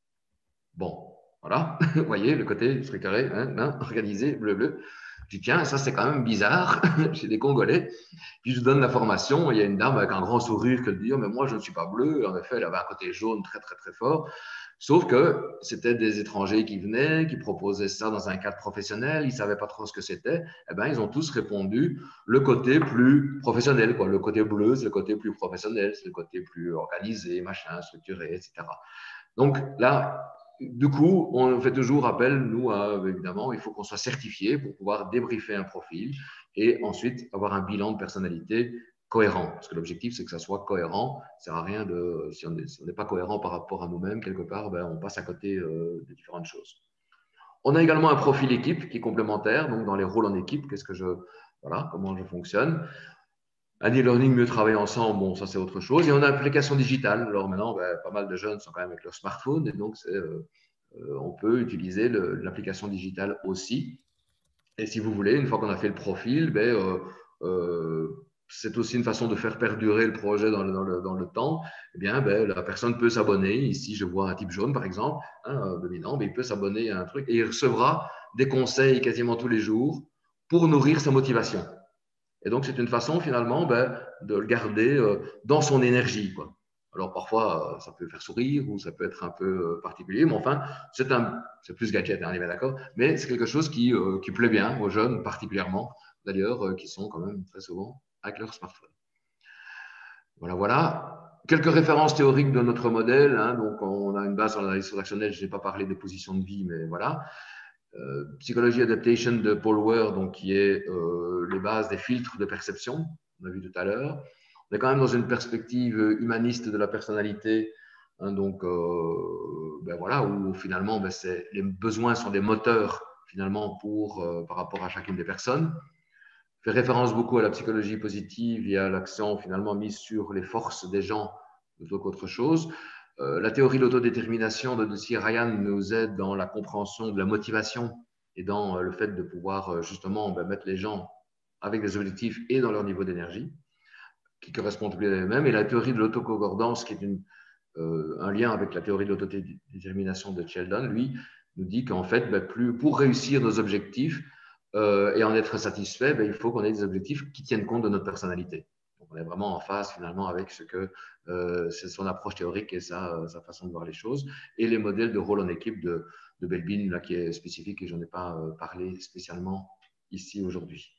Bon, voilà, vous voyez le côté très carré, hein, hein, organisé, bleu-bleu. Je dis, tiens, ça c'est quand même bizarre, chez des Congolais. Puis je donne la formation, il y a une dame avec un grand sourire qui dit, oh, mais moi je ne suis pas bleu. En effet, elle avait un côté jaune très très très fort. Sauf que c'était des étrangers qui venaient, qui proposaient ça dans un cadre professionnel, ils ne savaient pas trop ce que c'était. Eh bien, ils ont tous répondu le côté plus professionnel, quoi. Le côté bleu, c'est le côté plus professionnel, c'est le côté plus organisé, machin, structuré, et cetera. Donc là, du coup, on fait toujours appel, nous, à, évidemment, il faut qu'on soit certifié pour pouvoir débriefer un profil et ensuite avoir un bilan de personnalité cohérent. Parce que l'objectif, c'est que ça soit cohérent. Ça ne sert à rien de, si on n'est si pas cohérent par rapport à nous-mêmes, quelque part, ben, on passe à côté euh, de différentes choses. On a également un profil équipe qui est complémentaire. Donc, dans les rôles en équipe, qu'est-ce que je, voilà, comment je fonctionne. Un e-learning, mieux travailler ensemble, bon, ça c'est autre chose. Et on a l'application digitale. Alors maintenant, ben, pas mal de jeunes sont quand même avec leur smartphone et donc euh, euh, on peut utiliser l'application digitale aussi. Et si vous voulez, une fois qu'on a fait le profil, ben, euh, euh, c'est aussi une façon de faire perdurer le projet dans le, dans le, dans le temps. Eh bien, ben, la personne peut s'abonner. Ici, je vois un type jaune, par exemple, hein, dominant, mais il peut s'abonner à un truc et il recevra des conseils quasiment tous les jours pour nourrir sa motivation. Et donc, c'est une façon, finalement, ben, de le garder euh, dans son énergie, quoi. Alors, parfois, euh, ça peut faire sourire ou ça peut être un peu euh, particulier, mais enfin, c'est plus gadget, hein, on est bien d'accord, mais c'est quelque chose qui, euh, qui plaît bien aux jeunes, particulièrement, d'ailleurs, euh, qui sont quand même très souvent avec leur smartphone. Voilà, voilà. Quelques références théoriques de notre modèle. Hein, donc, on a une base sur l'analyse transactionnelle. Je n'ai pas parlé des positions de vie, mais voilà. Euh, Psychology Adaptation de Paul Ware, donc, qui est euh, les bases des filtres de perception, on a vu tout à l'heure. On est quand même dans une perspective humaniste de la personnalité, hein, donc, euh, ben voilà, où finalement, ben les besoins sont des moteurs, finalement, pour, euh, par rapport à chacune des personnes. Je fais référence beaucoup à la psychologie positive et à l'accent, finalement, mis sur les forces des gens plutôt qu'autre chose. Euh, la théorie de l'autodétermination de Deci Ryan nous aide dans la compréhension de la motivation et dans euh, le fait de pouvoir euh, justement ben, mettre les gens avec des objectifs et dans leur niveau d'énergie. qui correspondent tous les mêmes, et la théorie de l'autoconcordance, qui est une, euh, un lien avec la théorie de l'autodétermination de Sheldon, lui, nous dit qu'en fait, ben, plus, pour réussir nos objectifs euh, et en être satisfait, ben, il faut qu'on ait des objectifs qui tiennent compte de notre personnalité. Donc, on est vraiment en phase finalement avec ce que euh, c'est son approche théorique et sa, sa façon de voir les choses. Et les modèles de rôle en équipe de, de Belbin, là, qui est spécifique et je n'en ai pas euh, parlé spécialement ici aujourd'hui.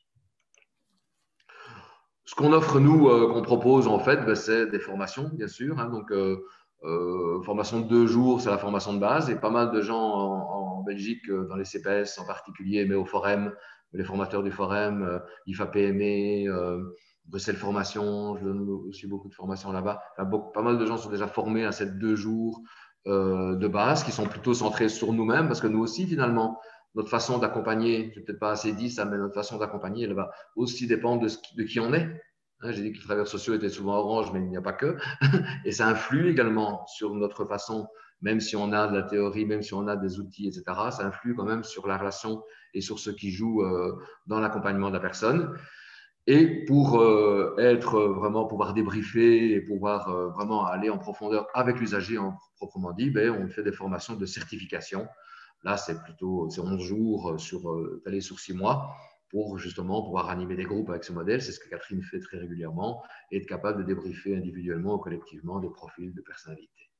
Ce qu'on offre, nous, euh, qu'on propose, en fait, ben, c'est des formations, bien sûr. Hein, donc, euh, euh, formation de deux jours, c'est la formation de base. Et pas mal de gens en, en Belgique, euh, dans les C P S en particulier, mais au Forum, les formateurs du Forum, euh, I F A P M E, euh, Bruxelles Formation, je donne aussi beaucoup de formations là-bas. Enfin, beaucoup, pas mal de gens sont déjà formés à ces deux jours euh, de base, qui sont plutôt centrés sur nous-mêmes, parce que nous aussi, finalement, notre façon d'accompagner, je n'ai peut-être pas assez dit ça, mais notre façon d'accompagner, elle va aussi dépendre de, ce qui, de qui on est. Hein, j'ai dit que les travailleurs sociaux étaient souvent orange, mais il n'y a pas que. Et ça influe également sur notre façon, même si on a de la théorie, même si on a des outils, et cetera, ça influe quand même sur la relation et sur ce qui joue euh, dans l'accompagnement de la personne. Et pour euh, être vraiment, pouvoir débriefer et pouvoir euh, vraiment aller en profondeur avec l'usager en proprement dit, ben, on fait des formations de certification. Là, c'est plutôt c'est onze jours sur, euh, allé sur six mois pour justement pouvoir animer des groupes avec ce modèle. C'est ce que Catherine fait très régulièrement et être capable de débriefer individuellement ou collectivement des profils de personnalité.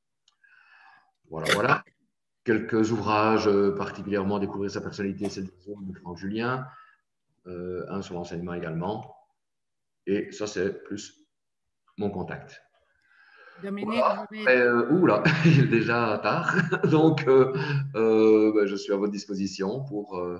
Voilà, voilà. Quelques ouvrages euh, particulièrement Découvrir sa personnalité, c'est de Franck Julien. Euh, un sur l'enseignement également. Et ça, c'est plus mon contact. Dominique, voilà. je vais... Après, euh, ouh là, il est déjà tard. Donc, euh, euh, ben, je suis à votre disposition pour... Euh...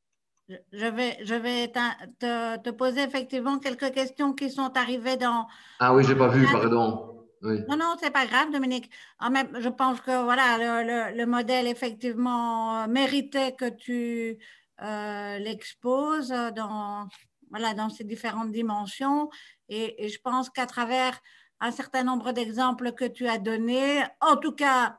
Je vais, je vais te, te poser effectivement quelques questions qui sont arrivées dans... Ah oui, je n'ai pas vu, pardon. Oui. Non, non, c'est pas grave, Dominique. En même, je pense que voilà, le, le, le modèle effectivement méritait que tu euh, l'exposes dans, voilà, dans ces différentes dimensions. Et, et je pense qu'à travers un certain nombre d'exemples que tu as donnés, en tout cas,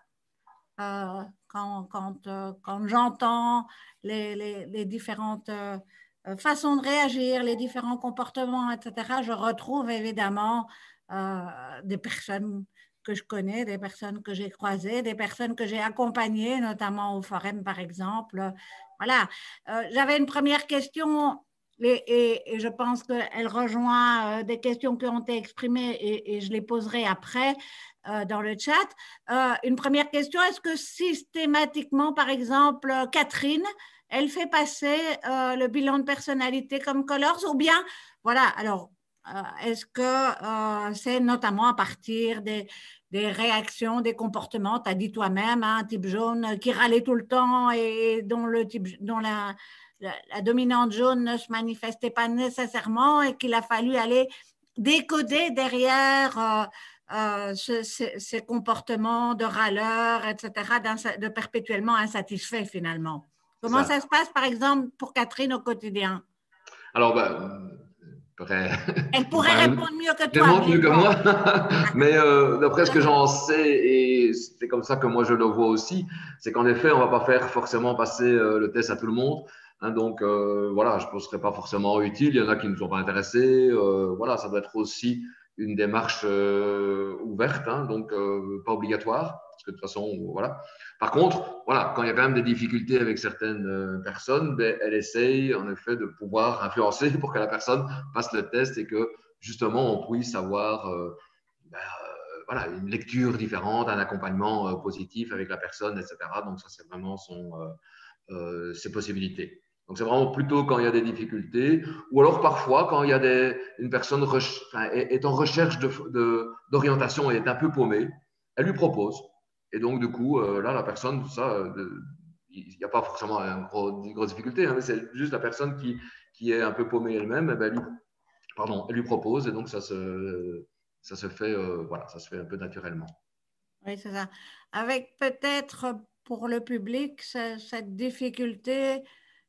euh, quand, quand, euh, quand j'entends les, les, les différentes euh, façons de réagir, les différents comportements, et cetera, je retrouve évidemment euh, des personnes que je connais, des personnes que j'ai croisées, des personnes que j'ai accompagnées, notamment au Forum, par exemple. Voilà. Euh, j'avais une première question et, et, et je pense qu'elle rejoint euh, des questions qui ont été exprimées et, et je les poserai après euh, dans le chat. Euh, une première question, est-ce que systématiquement, par exemple, Catherine, elle fait passer euh, le bilan de personnalité comme Colors ou bien, voilà, alors, euh, est-ce que euh, c'est notamment à partir des, des réactions, des comportements, tu as dit toi-même, hein, un type jaune qui râlait tout le temps et dont, le type, dont la, la, la dominante jaune ne se manifestait pas nécessairement et qu'il a fallu aller décoder derrière euh, euh, ce, ce, ces comportements de râleur, et cetera, de perpétuellement insatisfait finalement. Comment ça. ça se passe, par exemple, pour Catherine au quotidien? Alors, ben, pourrait... elle pourrait enfin, répondre mieux que toi. Vraiment mieux que moi. Mais euh, d'après ce que j'en sais, et c'est comme ça que moi je le vois aussi, c'est qu'en effet, on ne va pas faire forcément passer euh, le test à tout le monde. Hein, donc, euh, voilà, je ne pense que ce serait pas forcément utile. Il y en a qui ne sont pas intéressés. Euh, voilà, ça doit être aussi une démarche euh, ouverte, hein, donc euh, pas obligatoire. Parce que de toute façon, voilà. Par contre, voilà, quand il y a quand même des difficultés avec certaines euh, personnes, ben, elle essaye en effet de pouvoir influencer pour que la personne passe le test et que justement on puisse avoir euh, ben, euh, voilà, une lecture différente, un accompagnement euh, positif avec la personne, et cetera. Donc ça, c'est vraiment son, euh, euh, ses possibilités. Donc c'est vraiment plutôt quand il y a des difficultés, ou alors parfois quand il y a des, une personne enfin, est, est en recherche de, de, d'orientation et est un peu paumée, elle lui propose. Et donc, du coup, euh, là, la personne, ça, il n'y a pas forcément un gros, une grosse difficulté, hein, mais c'est juste la personne qui, qui est un peu paumée elle-même, eh ben, elle, lui, pardon, elle lui propose, et donc ça se, ça se fait, euh, voilà, ça se fait un peu naturellement. Oui, c'est ça. Avec peut-être pour le public, cette difficulté,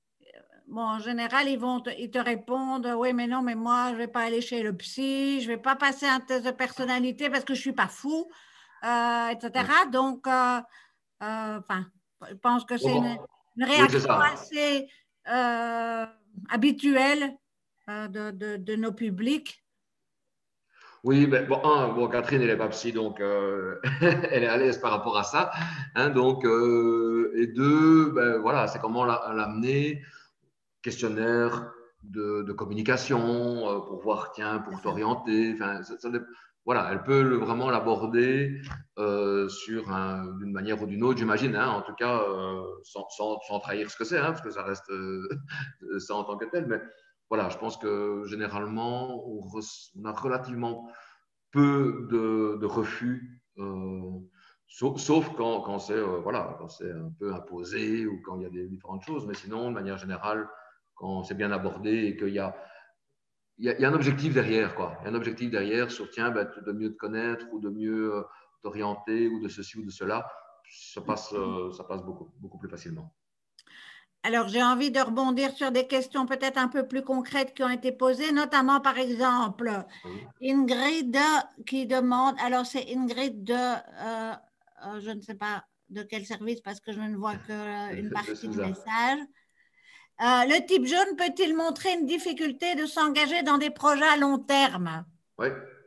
bon, en général, ils, vont te, ils te répondent, oui, mais non, mais moi, je ne vais pas aller chez le psy, je ne vais pas passer un test de personnalité parce que je ne suis pas fou. Euh, et cetera. Ouais. Donc, euh, euh, je pense que c'est une, une réaction oui, assez euh, habituelle euh, de, de, de nos publics. Oui, ben, bon, un, bon, Catherine, elle n'est pas psy, donc euh, elle est à l'aise par rapport à ça. Hein, donc, euh, et deux, ben, voilà, c'est comment l'amener, questionnaire de, de communication, euh, pour voir, tiens, C'est pour ça. t'orienter. Enfin, ça, ça, voilà, elle peut le, vraiment l'aborder euh, sur un, d'une manière ou d'une autre, j'imagine. Hein, en tout cas, euh, sans, sans, sans trahir ce que c'est, hein, parce que ça reste euh, ça en tant que tel. Mais voilà, je pense que généralement, on, re, on a relativement peu de, de refus, euh, sauf, sauf, quand, quand c'est euh, voilà, quand c'est un peu imposé ou quand il y a des différentes choses. Mais sinon, de manière générale, quand c'est bien abordé et qu'il y a, il y, a, il y a un objectif derrière, quoi. Il y a un objectif derrière sur, tiens, ben, de mieux te connaître ou de mieux euh, t'orienter ou de ceci ou de cela, ça passe, euh, ça passe beaucoup, beaucoup plus facilement. Alors, j'ai envie de rebondir sur des questions peut-être un peu plus concrètes qui ont été posées, notamment, par exemple, Oui. Ingrid qui demande, alors c'est Ingrid de, euh, euh, je ne sais pas de quel service parce que je ne vois qu'une partie du message. Euh, le type jaune peut-il montrer une difficulté de s'engager dans des projets à long terme? Oui,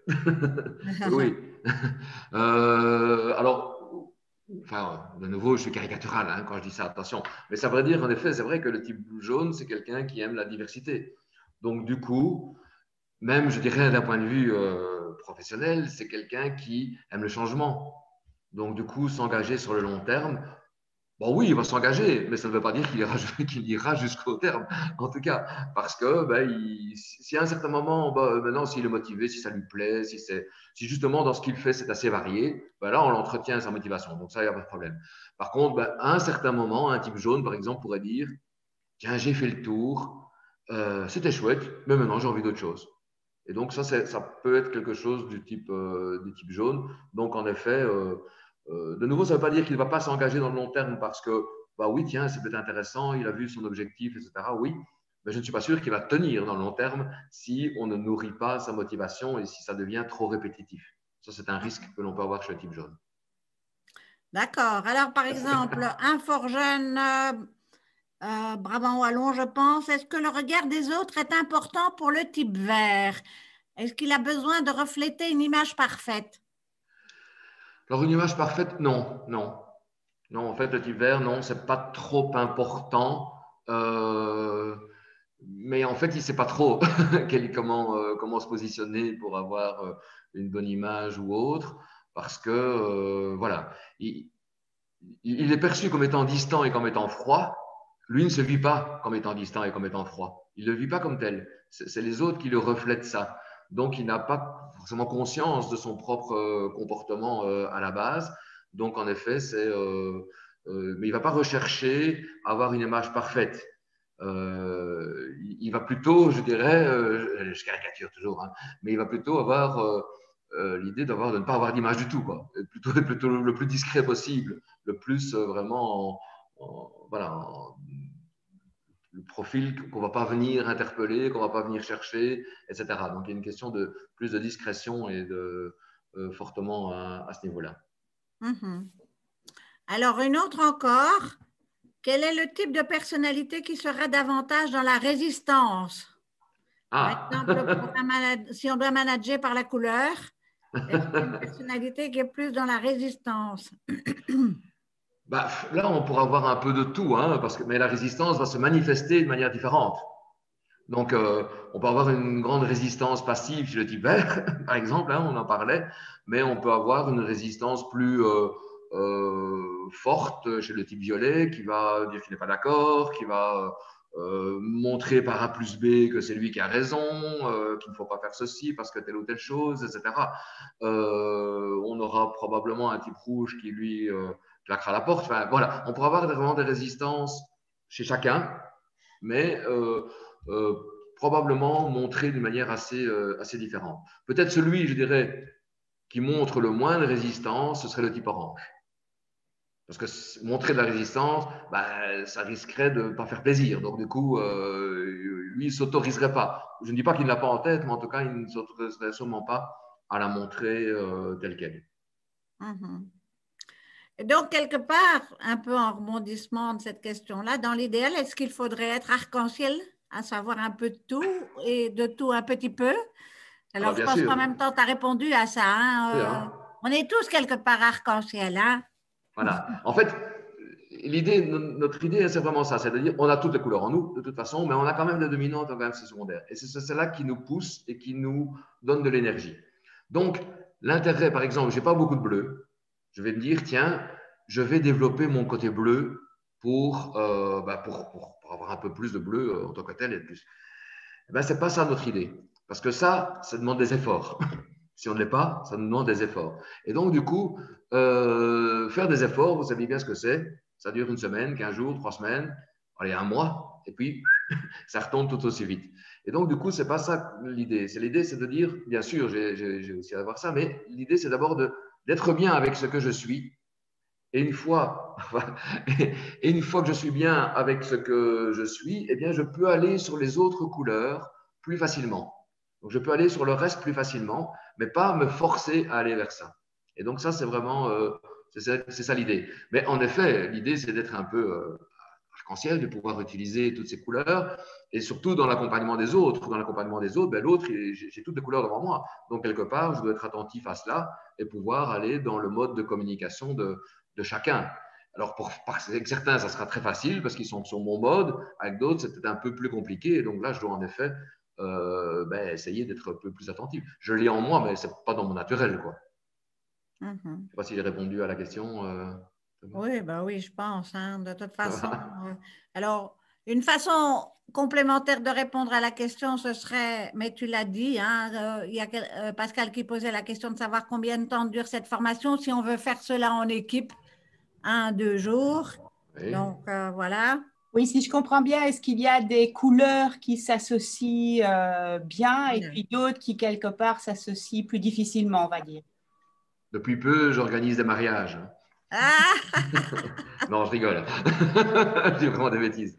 oui. Euh, alors, enfin, de nouveau, je suis caricatural hein, quand je dis ça, attention. Mais ça veut dire, en effet, c'est vrai que le type jaune, c'est quelqu'un qui aime la diversité. Donc, du coup, même, je dirais, d'un point de vue euh, professionnel, c'est quelqu'un qui aime le changement. Donc, du coup, s'engager sur le long terme, bon, oui, il va s'engager, mais ça ne veut pas dire qu'il ira, qu'il ira jusqu'au terme, en tout cas, parce que ben, il, si à un certain moment, ben, maintenant, s'il est motivé, si ça lui plaît, si, c'est, si justement dans ce qu'il fait, c'est assez varié, ben là, on l'entretient sa motivation. Donc ça, il n'y a pas de problème. Par contre, ben, à un certain moment, un type jaune, par exemple, pourrait dire, tiens, j'ai fait le tour, euh, c'était chouette, mais maintenant, j'ai envie d'autre chose. Et donc, ça, ça peut être quelque chose du type, euh, du type jaune. Donc, en effet, euh, euh, de nouveau, ça ne veut pas dire qu'il ne va pas s'engager dans le long terme parce que, bah oui, tiens, c'est peut-être intéressant, il a vu son objectif, et cetera. Oui, mais je ne suis pas sûr qu'il va tenir dans le long terme si on ne nourrit pas sa motivation et si ça devient trop répétitif. Ça, c'est un risque que l'on peut avoir chez le type jaune. D'accord. Alors, par exemple, un fort jeune euh, euh, Brabant Wallon, je pense, est-ce que le regard des autres est important pour le type vert? Est-ce qu'il a besoin de refléter une image parfaite? Alors, une image parfaite, non, non. Non, en fait, le type vert, non, c'est pas trop important. Euh, mais en fait, il ne sait pas trop comment, euh, comment se positionner pour avoir euh, une bonne image ou autre, parce que, euh, voilà, il, il, est perçu comme étant distant et comme étant froid. Lui ne se vit pas comme étant distant et comme étant froid. Il ne le vit pas comme tel. C'est les autres qui le reflètent ça. Donc, il n'a pas forcément conscience de son propre euh, comportement euh, à la base. Donc, en effet, c'est. Euh, euh, mais il ne va pas rechercher à avoir une image parfaite. Euh, il va plutôt, je dirais, euh, je caricature toujours, hein, mais il va plutôt avoir euh, euh, l'idée d'avoir de ne pas avoir d'image du tout, quoi. Plutôt, plutôt le plus discret possible, le plus euh, vraiment, en, en, voilà, en, le profil qu'on ne va pas venir interpeller, qu'on ne va pas venir chercher, et cetera. Donc il y a une question de plus de discrétion et de euh, fortement à, à ce niveau-là. Mm-hmm. Alors une autre encore. Quel est le type de personnalité qui serait davantage dans la résistance? Ah. Par exemple, pour un si on doit manager par la couleur, est-ce qu'il y a une personnalité qui est plus dans la résistance? Bah, là, on pourra avoir un peu de tout, hein, parce que, mais la résistance va se manifester de manière différente. Donc, euh, on peut avoir une grande résistance passive chez le type vert, par exemple, hein, on en parlait, mais on peut avoir une résistance plus euh, euh, forte chez le type violet qui va dire qu'il n'est pas d'accord, qui va euh, montrer par A plus B que c'est lui qui a raison, euh, qu'il ne faut pas faire ceci parce que telle ou telle chose, et cetera. Euh, on aura probablement un type rouge qui lui euh, claquera la porte. Enfin, voilà, on pourra avoir vraiment des résistances chez chacun, mais euh, euh, probablement montré d'une manière assez, euh, assez différente. Peut-être celui, je dirais, qui montre le moins de résistance, ce serait le type orange. Parce que montrer de la résistance, bah, ça risquerait de ne pas faire plaisir. Donc, du coup, euh, lui, il ne s'autoriserait pas. Je ne dis pas qu'il ne l'a pas en tête, mais en tout cas, il ne s'autoriserait sûrement pas à la montrer euh, telle qu'elle est. Mm-hmm. Et donc, quelque part, un peu en rebondissement de cette question-là, dans l'idéal, est-ce qu'il faudrait être arc-en-ciel, à savoir un peu de tout et de tout un petit peu? Alors, Alors, je bien pense sûr, qu'en même temps, tu as répondu à ça. Hein, oui, euh, hein. on est tous quelque part arc-en-ciel. Hein. Voilà. En fait, l'idée, notre idée, c'est vraiment ça, c'est de dire on a toutes les couleurs en nous, de toute façon, mais on a quand même des dominantes, quand même ces secondaires. Et c'est cela qui nous pousse et qui nous donne de l'énergie. Donc, l'intérêt, par exemple, je n'ai pas beaucoup de bleu. Je vais me dire, tiens, je vais développer mon côté bleu pour, euh, bah pour, pour, pour avoir un peu plus de bleu euh, en tant que tel et de plus. Eh ben, ce n'est pas ça notre idée. Parce que ça, ça demande des efforts. Si on ne l'est pas, ça nous demande des efforts. Et donc, du coup, euh, faire des efforts, vous savez bien ce que c'est. Ça dure une semaine, quinze jours, trois semaines, allez, un mois, et puis ça retombe tout aussi vite. Et donc, du coup, ce n'est pas ça l'idée. L'idée, c'est de dire, bien sûr, j'ai aussi à avoir ça, mais l'idée, c'est d'abord d'être bien avec ce que je suis. Et une fois, et une fois que je suis bien avec ce que je suis, eh bien, je peux aller sur les autres couleurs plus facilement. Donc, je peux aller sur le reste plus facilement, mais pas me forcer à aller vers ça. Et donc, ça, c'est vraiment, euh, c'est ça l'idée. Mais en effet, l'idée, c'est d'être un peu euh, arc-en-ciel, de pouvoir utiliser toutes ces couleurs, et surtout dans l'accompagnement des autres. Dans l'accompagnement des autres, ben, l'autre, j'ai toutes les couleurs devant moi. Donc, quelque part, je dois être attentif à cela et pouvoir aller dans le mode de communication de, de chacun. Alors, pour, pour certains, ça sera très facile parce qu'ils sont sur mon mode. Avec d'autres, c'est peut-être un peu plus compliqué. Et donc là, je dois en effet euh, ben, essayer d'être un peu plus attentif. Je l'ai en moi, mais ce n'est pas dans mon naturel, quoi. Mm-hmm. Je ne sais pas si j'ai répondu à la question. Euh, oui, ben oui, je pense. Hein, de toute façon. Euh, alors, une façon complémentaire de répondre à la question, ce serait, mais tu l'as dit, hein, euh, il y a euh, Pascal qui posait la question de savoir combien de temps dure cette formation, si on veut faire cela en équipe, un, deux jours. Oui. Donc, euh, voilà. Oui, si je comprends bien, est-ce qu'il y a des couleurs qui s'associent euh, bien oui. Et puis d'autres qui, quelque part, s'associent plus difficilement, on va dire? Depuis peu, j'organise des mariages. Ah non, je rigole. Je dis vraiment des bêtises.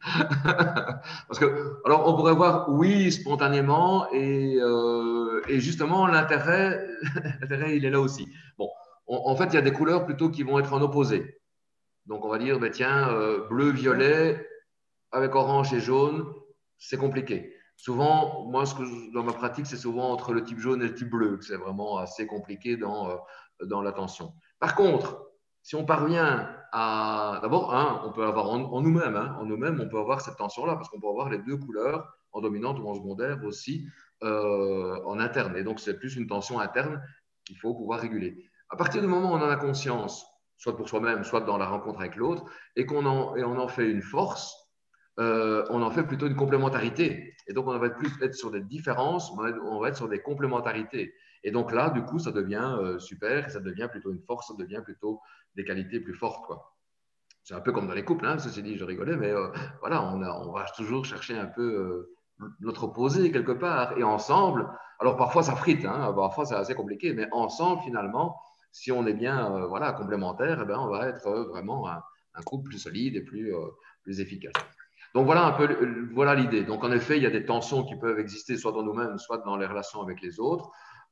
Parce que, alors, on pourrait voir, oui, spontanément, et, euh, et justement, l'intérêt, l'intérêt, il est là aussi. Bon, on, en fait, il y a des couleurs plutôt qui vont être en opposé. Donc, on va dire, ben, tiens, euh, bleu, violet, avec orange et jaune, c'est compliqué. Souvent, moi, ce que je, dans ma pratique, c'est souvent entre le type jaune et le type bleu, que c'est vraiment assez compliqué dans, euh, dans l'attention. Par contre, si on parvient à… D'abord, hein, on peut avoir en, en nous-mêmes, hein, en nous-mêmes, on peut avoir cette tension-là, parce qu'on peut avoir les deux couleurs, en dominante ou en secondaire aussi, euh, en interne. Et donc, c'est plus une tension interne qu'il faut pouvoir réguler. À partir du moment où on en a conscience, soit pour soi-même, soit dans la rencontre avec l'autre, et qu'on en, et on en fait une force, euh, on en fait plutôt une complémentarité. Et donc, on va plus être sur des différences, on va être sur des complémentarités. Et donc là, du coup, ça devient euh, super, ça devient plutôt une force, ça devient plutôt des qualités plus fortes, quoi. C'est un peu comme dans les couples, hein, ceci dit, je rigolais, mais euh, voilà, on, a, on va toujours chercher un peu euh, notre opposé quelque part. Et ensemble, alors parfois ça frite, hein, parfois c'est assez compliqué, mais ensemble, finalement, si on est bien euh, voilà, complémentaires, eh ben, on va être euh, vraiment un, un couple plus solide et plus, euh, plus efficace. Donc voilà un peu voilà l'idée. Donc en effet, il y a des tensions qui peuvent exister soit dans nous-mêmes, soit dans les relations avec les autres,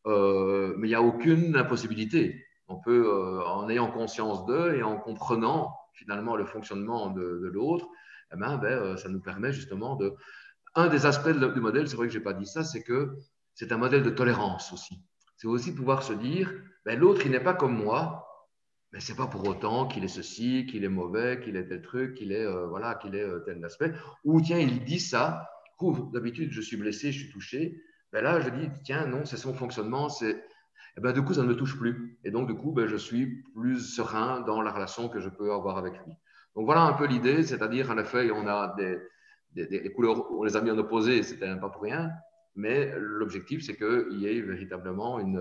euh, mais il n'y a aucune impossibilité. On peut, euh, en ayant conscience d'eux et en comprenant finalement le fonctionnement de, de l'autre, eh ben, ben, ça nous permet justement de… Un des aspects du modèle, c'est vrai que je n'ai pas dit ça, c'est que c'est un modèle de tolérance aussi. C'est aussi pouvoir se dire, ben, l'autre, il n'est pas comme moi, mais ce n'est pas pour autant qu'il est ceci, qu'il est mauvais, qu'il est tel truc, qu'il est, euh, voilà, qu'il est euh, tel aspect. Ou tiens, il dit ça, d'habitude, je suis blessé, je suis touché. Ben là, je dis, tiens, non, c'est son fonctionnement, c'est… Eh ben, du coup, ça ne me touche plus. Et donc, du coup, ben, je suis plus serein dans la relation que je peux avoir avec lui. Donc, voilà un peu l'idée, c'est-à-dire, en effet, on a des, des, des couleurs, on les a mis en opposé, c'était pas pour rien, mais l'objectif, c'est qu'il y ait véritablement une,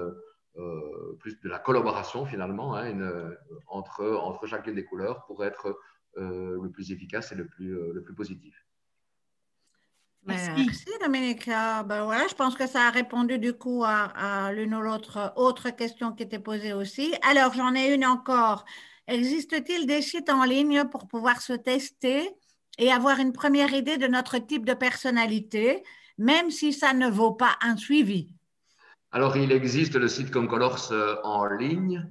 euh, plus de la collaboration, finalement, hein, une, entre, entre chacune des couleurs pour être euh, le plus efficace et le plus, euh, le plus positif. Merci, Merci Dominique. Euh, ben voilà, je pense que ça a répondu du coup à, à l'une ou l'autre autre question qui était posée aussi. Alors, j'en ai une encore. Existe-t-il des sites en ligne pour pouvoir se tester et avoir une première idée de notre type de personnalité, même si ça ne vaut pas un suivi? Alors, il existe le site Comcolors en ligne.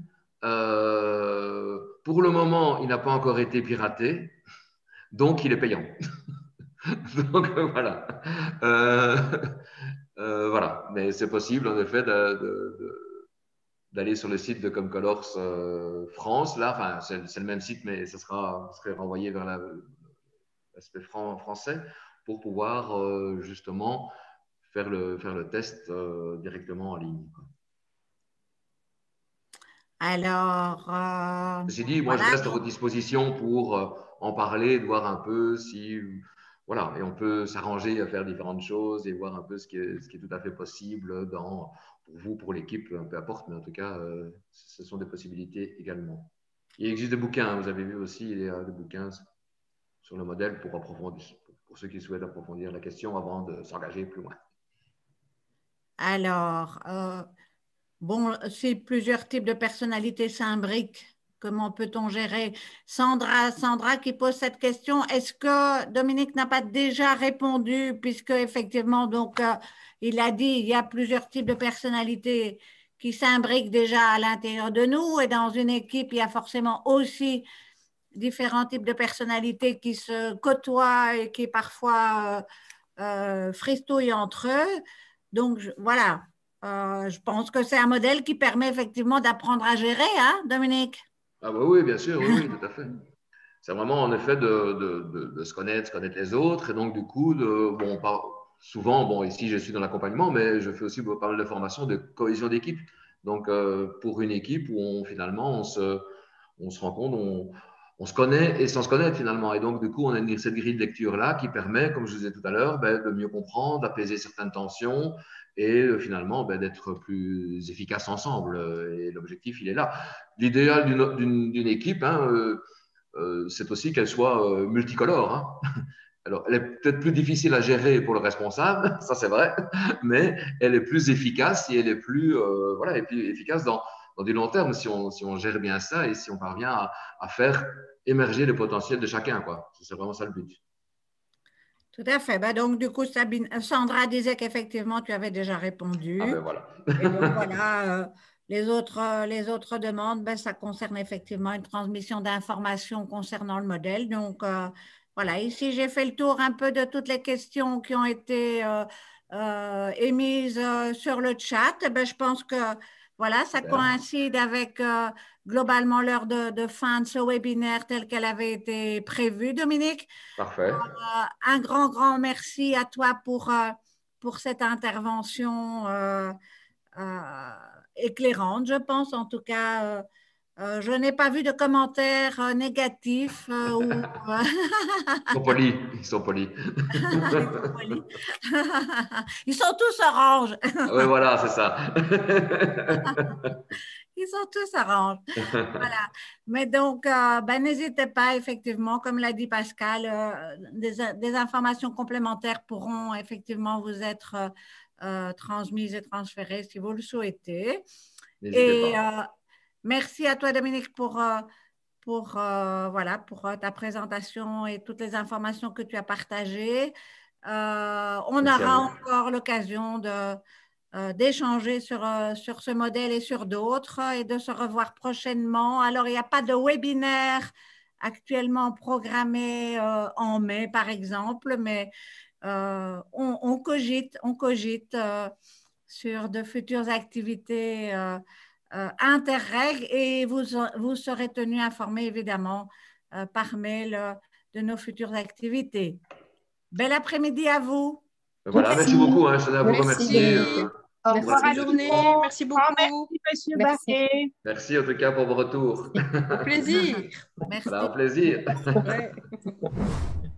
Euh, pour le moment, il n'a pas encore été piraté, donc il est payant. Donc voilà. Euh, euh, voilà, mais c'est possible en effet de, de, de, d'aller sur le site de Comcolors euh, France. Là, enfin, c'est, c'est le même site, mais ça sera, ça serait renvoyé vers la, l'aspect fran- français pour pouvoir euh, justement faire le, faire le test euh, directement en ligne. Alors, euh, Ceci dit, moi, voilà. je reste à votre disposition pour euh, en parler, de voir un peu si, voilà, et on peut s'arranger à faire différentes choses et voir un peu ce qui est, ce qui est tout à fait possible dans, pour vous, pour l'équipe, peu importe, mais en tout cas, euh, ce sont des possibilités également. Il existe des bouquins, vous avez vu aussi, il y a des bouquins sur le modèle pour approfondir, pour ceux qui souhaitent approfondir la question avant de s'engager plus loin. Alors, euh, bon, si plusieurs types de personnalités s'imbriquent, comment peut-on gérer? Sandra, Sandra qui pose cette question, est-ce que Dominique n'a pas déjà répondu, puisque effectivement, donc, euh, il a dit, il y a plusieurs types de personnalités qui s'imbriquent déjà à l'intérieur de nous, et dans une équipe, il y a forcément aussi différents types de personnalités qui se côtoient et qui parfois euh, euh, fristouillent entre eux. Donc, je, voilà, euh, je pense que c'est un modèle qui permet effectivement d'apprendre à gérer, hein, Dominique? Ah bah oui, bien sûr, oui, oui, tout à fait. C'est vraiment en effet de, de, de, de se connaître, se connaître les autres, et donc du coup, de, bon, on parle souvent, bon, ici je suis dans l'accompagnement, mais je fais aussi pas mal de formations de cohésion d'équipe. Donc, euh, pour une équipe où on, finalement, on se, on se rend compte, on, on se connaît et sans se connaître finalement. Et donc, du coup, on a cette grille de lecture-là qui permet, comme je vous disais tout à l'heure, ben, de mieux comprendre, d'apaiser certaines tensions et euh, finalement ben, d'être plus efficace ensemble. Et l'objectif, il est là. L'idéal d'une, d'une, d'une équipe, hein, euh, euh, c'est aussi qu'elle soit euh, multicolore. Hein. Alors, elle est peut-être plus difficile à gérer pour le responsable, ça c'est vrai, mais elle est plus efficace et elle est plus, euh, voilà, et plus efficace dans, dans du long terme si on, si on gère bien ça et si on parvient à, à faire émerger le potentiel de chacun, quoi. C'est vraiment ça le but. Tout à fait. Ben donc, du coup, Sabine, Sandra disait qu'effectivement, tu avais déjà répondu. Ah ben voilà. Et donc, voilà, euh, les, autres, euh, les autres demandes, ben, ça concerne effectivement une transmission d'informations concernant le modèle. Donc, euh, voilà, ici, j'ai fait le tour un peu de toutes les questions qui ont été euh, euh, émises euh, sur le chat. Et ben, je pense que voilà, ça Super. coïncide avec euh, globalement l'heure de, de fin de ce webinaire tel qu'elle avait été prévue, Dominique. Parfait. Euh, un grand, grand merci à toi pour, euh, pour cette intervention euh, euh, éclairante, je pense. En tout cas, euh, euh, je n'ai pas vu de commentaires euh, négatifs. Euh, ou, euh... Ils sont polis. Ils sont polis. Ils sont polis. Ils sont tous oranges. Oui, voilà, c'est ça. Ils sont tous oranges. Voilà. Mais donc, euh, ben, n'hésitez pas, effectivement, comme l'a dit Pascal, euh, des, des, informations complémentaires pourront effectivement vous être euh, euh, transmises et transférées si vous le souhaitez. N'hésitez et pas. Euh, merci à toi, Dominique, pour, euh, pour, euh, voilà, pour euh, ta présentation et toutes les informations que tu as partagées. Euh, on Merci aura encore l'occasion de Euh, d'échanger sur, euh, sur ce modèle et sur d'autres et de se revoir prochainement. Alors, il n'y a pas de webinaire actuellement programmé euh, en mai, par exemple, mais euh, on, on cogite, on cogite euh, sur de futures activités euh, euh, interreg et vous, vous serez tenu informé, évidemment, euh, par mail euh, de nos futures activités. Bel après-midi à vous. Voilà, merci, merci beaucoup. Hein, je tenais à vous merci. remercier. Euh, Au revoir à journée. Merci beaucoup. Merci, monsieur merci. Barret. Merci en tout cas pour vos retours. Au plaisir. Merci. Voilà, au plaisir. Ouais.